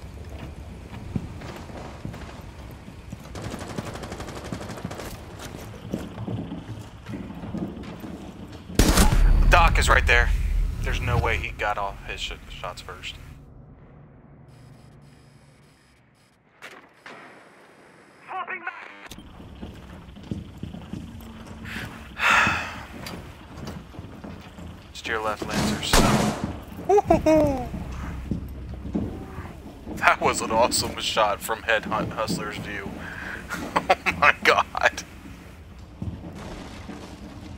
Doc is right there. There's no way he got all his shots first. Swapping back. It's to your left, Lancers. That was an awesome shot from Head Hunt Hustler's view. Oh my god.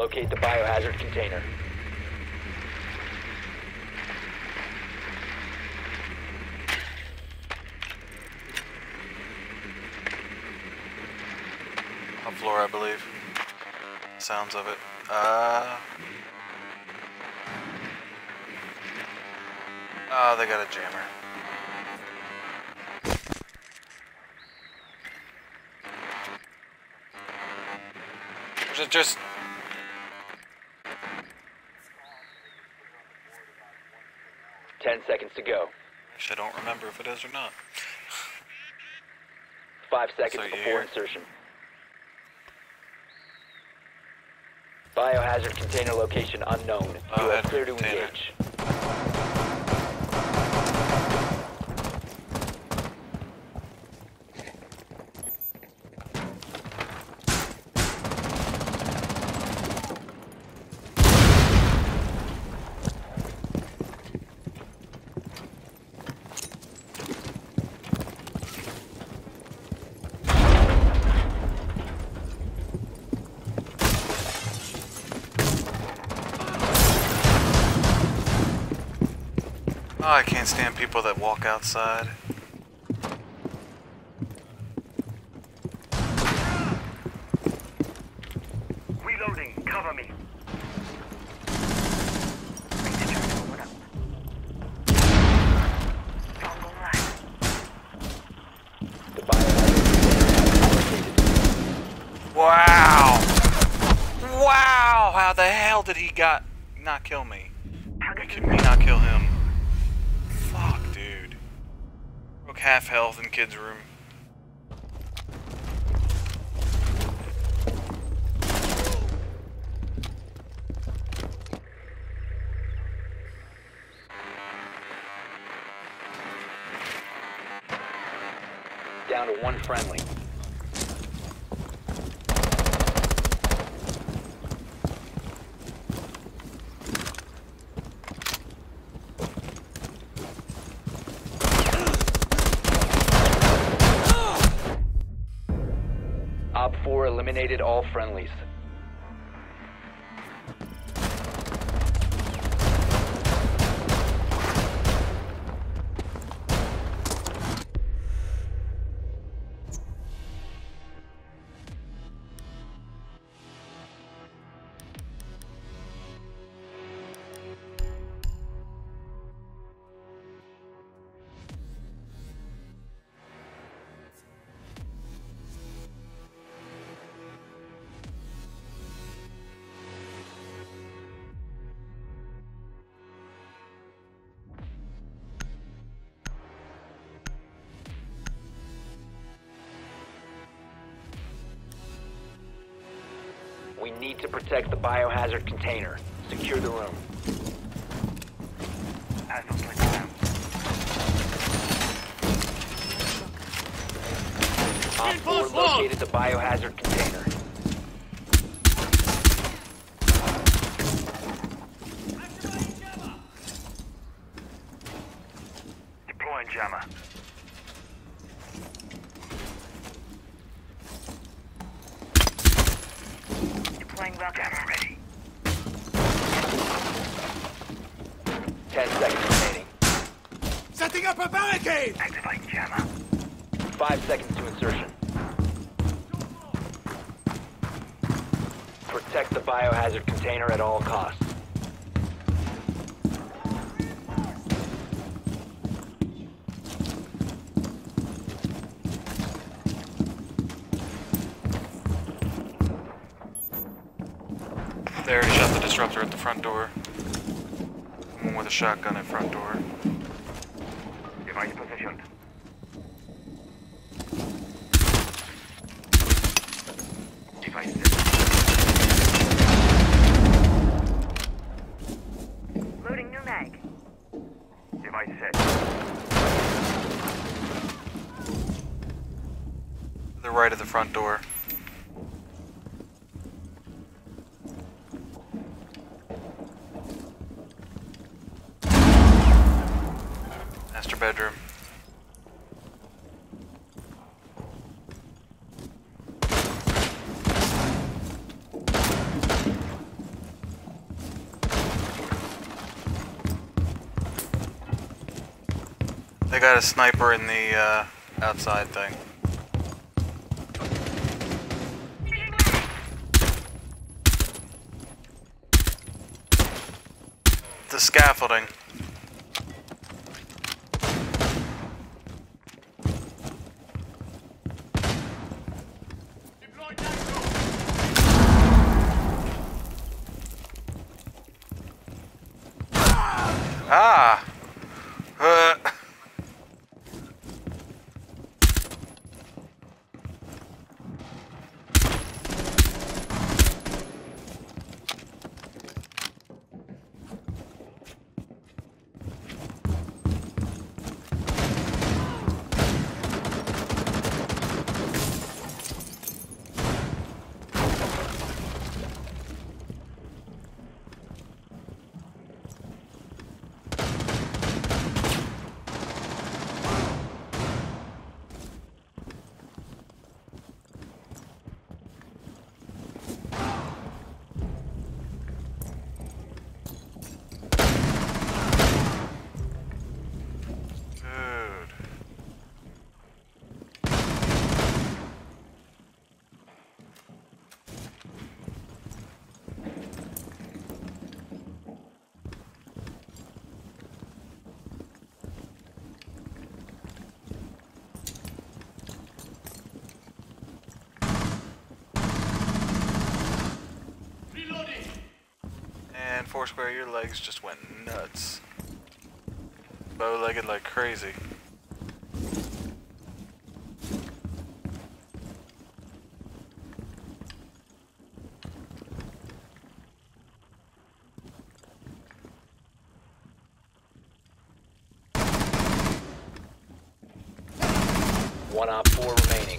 Locate the biohazard container. Top floor, I believe. Sounds of it. Oh, they got a jammer. Was it just... 10 seconds to go. Actually, I don't remember if it is or not. 5 seconds So before insertion. Biohazard container location unknown. You are clear to container. engage. Oh, I can't stand people that walk outside. Reloading. Cover me. The biohazard container. Wow! Wow! How the hell did he not kill me? Can me not kill him? Fuck, dude. Broke half health in kid's room. Down to one friendly. Op 4 eliminated all friendlies. We need to protect the biohazard container. Secure the room. Op 4 located the biohazard container. Deploying jammer. Deploying well jammer ready. 10 seconds remaining. Setting up a barricade! Activating jammer. 5 seconds to insertion. Protect the biohazard container at all costs. They already shot the disruptor at the front door. One with a shotgun at front door. Device positioned. Device set. Loading new mag. Device set. The right of the front door. Master bedroom. They got a sniper in the outside thing. The scaffolding. Ah! And Foursquare, your legs just went nuts. Bow-legged like crazy. One op 4 remaining.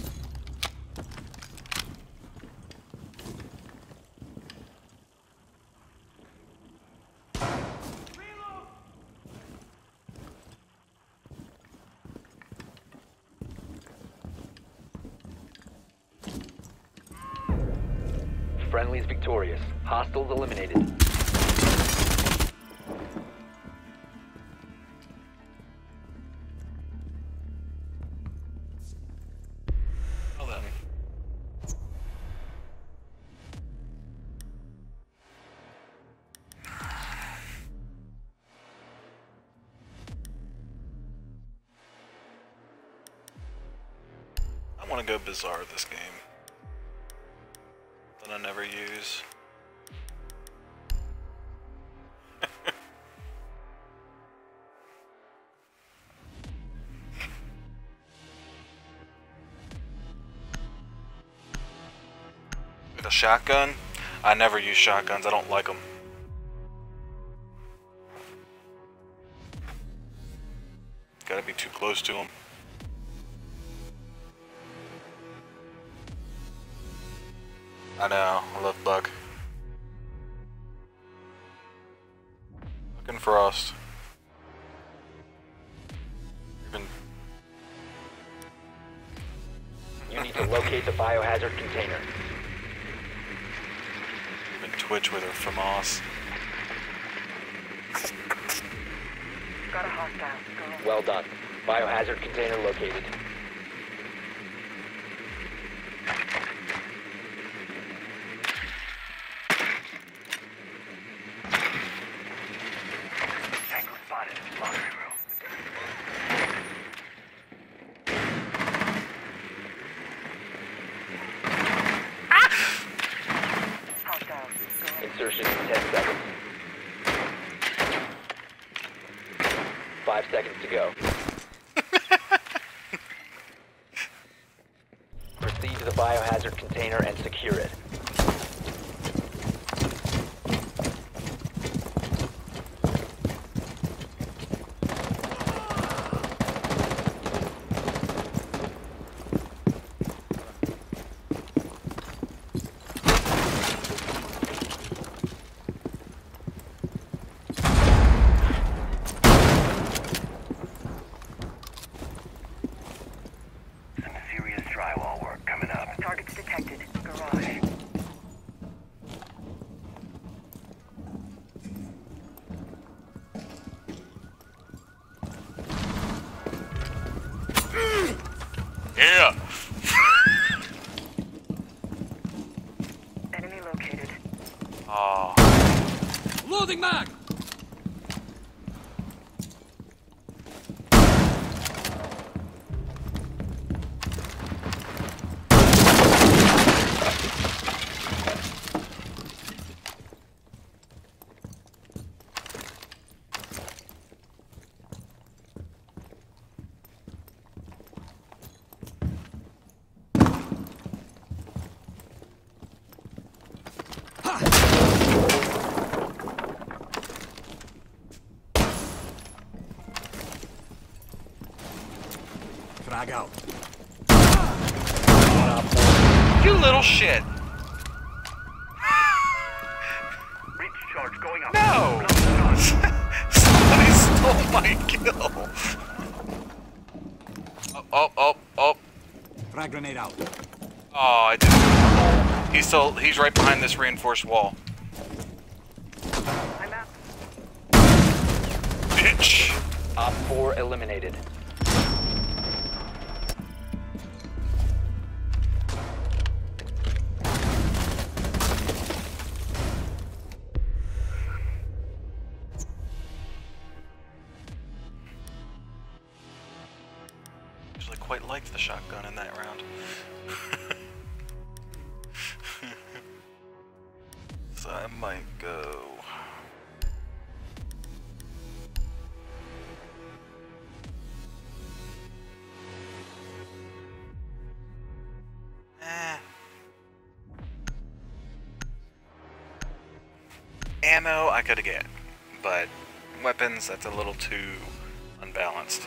Friendly's victorious. Hostiles eliminated. Hold on. I want to go bizarre this game. That I never use. With a shotgun? I never use shotguns, I don't like them. Gotta be too close to them. I know, I love Buck. Looking Frost. Even You need to locate the biohazard container. Twitch with her FAMAS. Got a hostile. Go. Well done. Biohazard container located. Tango spotted. Laundry room. Hostile. Go. Insertion in 10 seconds. 5 seconds to go. Proceed to the biohazard container and secure it. Some serious drywall work coming up. Targets detected. Garage. Oh. Loading mag! Frag out. You little shit. Breach charge going up. No! Somebody stole my kill. Oh. Frag grenade out. Oh, I didn't. He's right behind this reinforced wall. I'm out. Bitch. Op 4 eliminated. Actually quite liked the shotgun in that round. So I might go. Ammo I could get, but weapons, that's a little too unbalanced.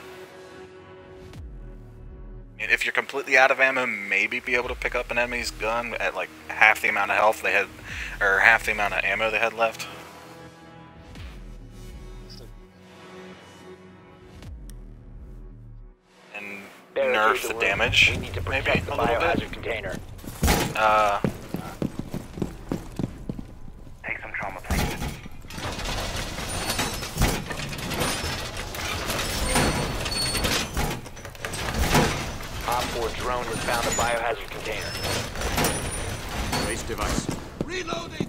If you're completely out of ammo, maybe be able to pick up an enemy's gun at like half the amount of health they had, or half the amount of ammo they had left. And nerf the damage, We need to maybe protect the a little biohazard bit. container. Take some trauma plates. Op 4 drone has found the biohazard container. Waste device. Reloading!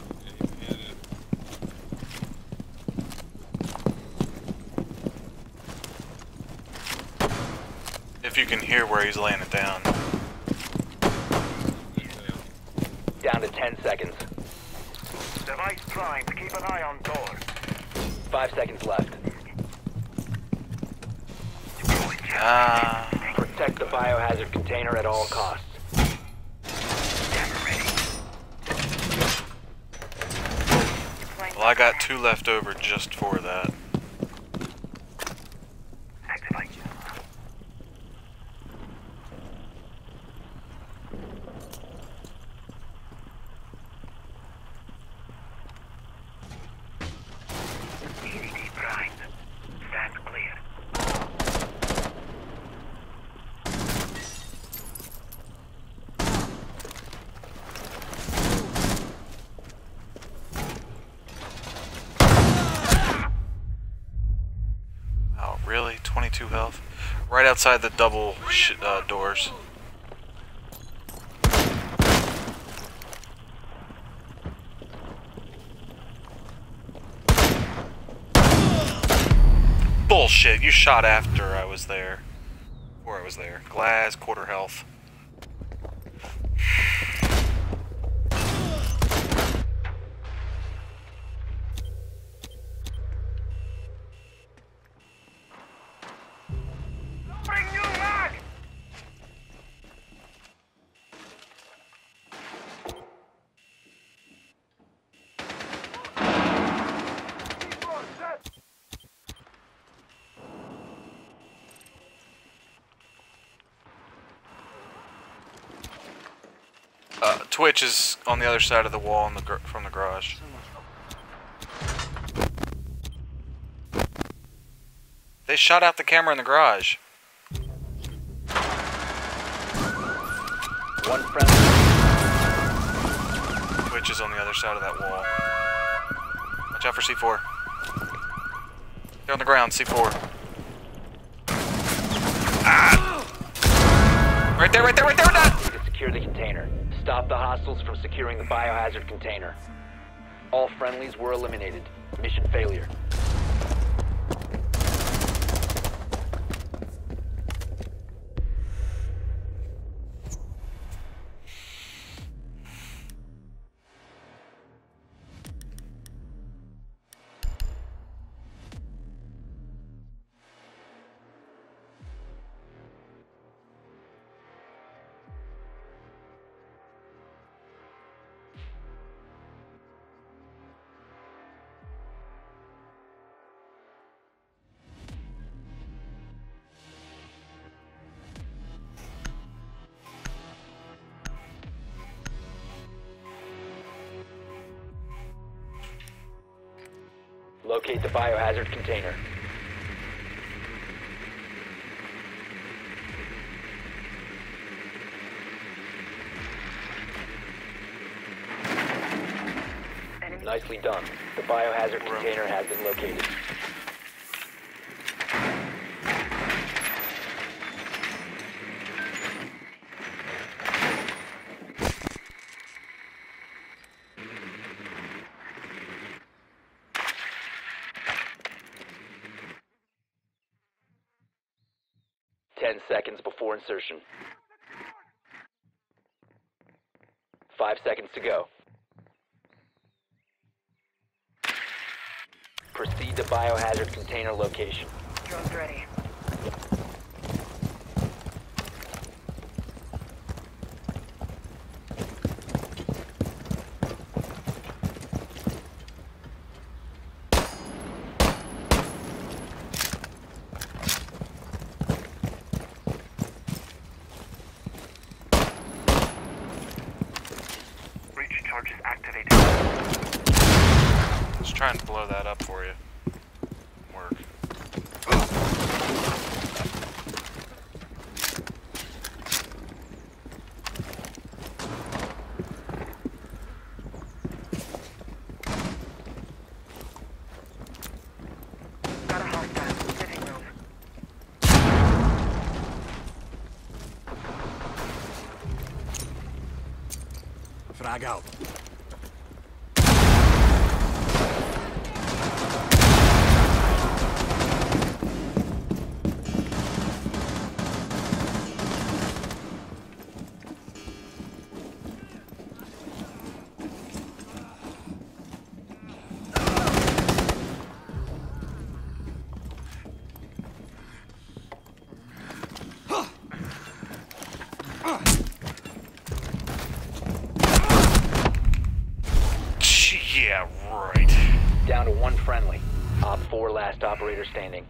If you can hear where he's laying it down. Down to 10 seconds. Device primed. Keep an eye on door. 5 seconds left. Protect the biohazard container at all costs. Well, I got 2 left over just for that. Activate. EDD primed. Stand clear. Oh, really? 22 health? Right outside the double doors. Bullshit, you shot after I was there. Before I was there. Glass, quarter health. Bring new mag! Twitch is on the other side of the wall in the from the garage. They shot out the camera in the garage. One friendly. Twitch is on the other side of that wall. Watch out for C4. They're on the ground, C4. Ah! Right there, right there, right there, right there! To secure the container. Stop the hostiles from securing the biohazard container. All friendlies were eliminated. Mission failure. Locate the biohazard container. Nicely done. The biohazard container has been located. Seconds before insertion. 5 seconds to go. Proceed to biohazard container location. Drone's ready. Charges activated. Just trying to blow that up for you. Work. Got a hostile. Living room. Frag out. Yeah, right. Down to one friendly. Op 4 last operator standing.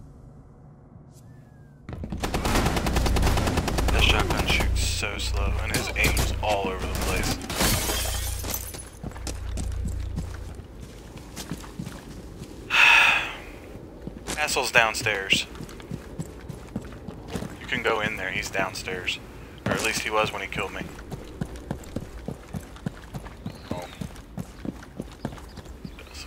This shotgun shoots so slow, and his aim's all over the place. Castle's downstairs. You can go in there, he's downstairs. Or at least he was when he killed me. Oh. He does.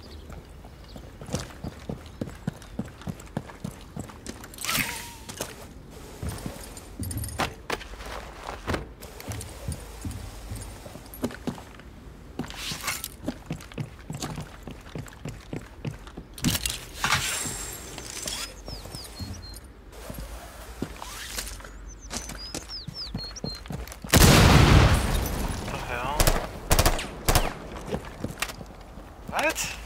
What?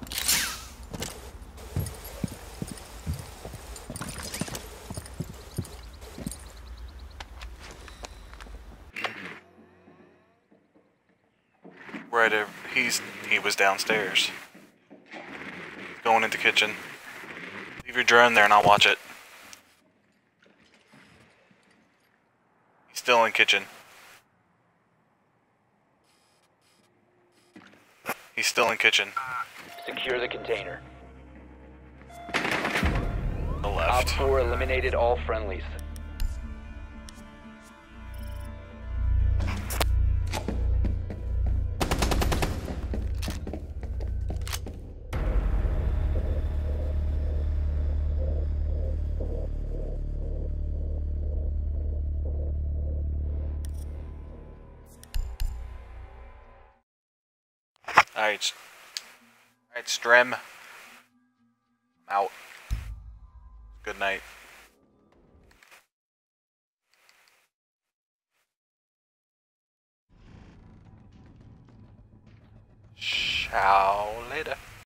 Right, he was downstairs. Going into kitchen. Leave your drone there and I'll watch it. He's still in kitchen. He's still in kitchen. Secure the container. The Op left. 4 eliminated all friendlies. Alright. Alright, Strem. I'm out. Good night. Ciao later.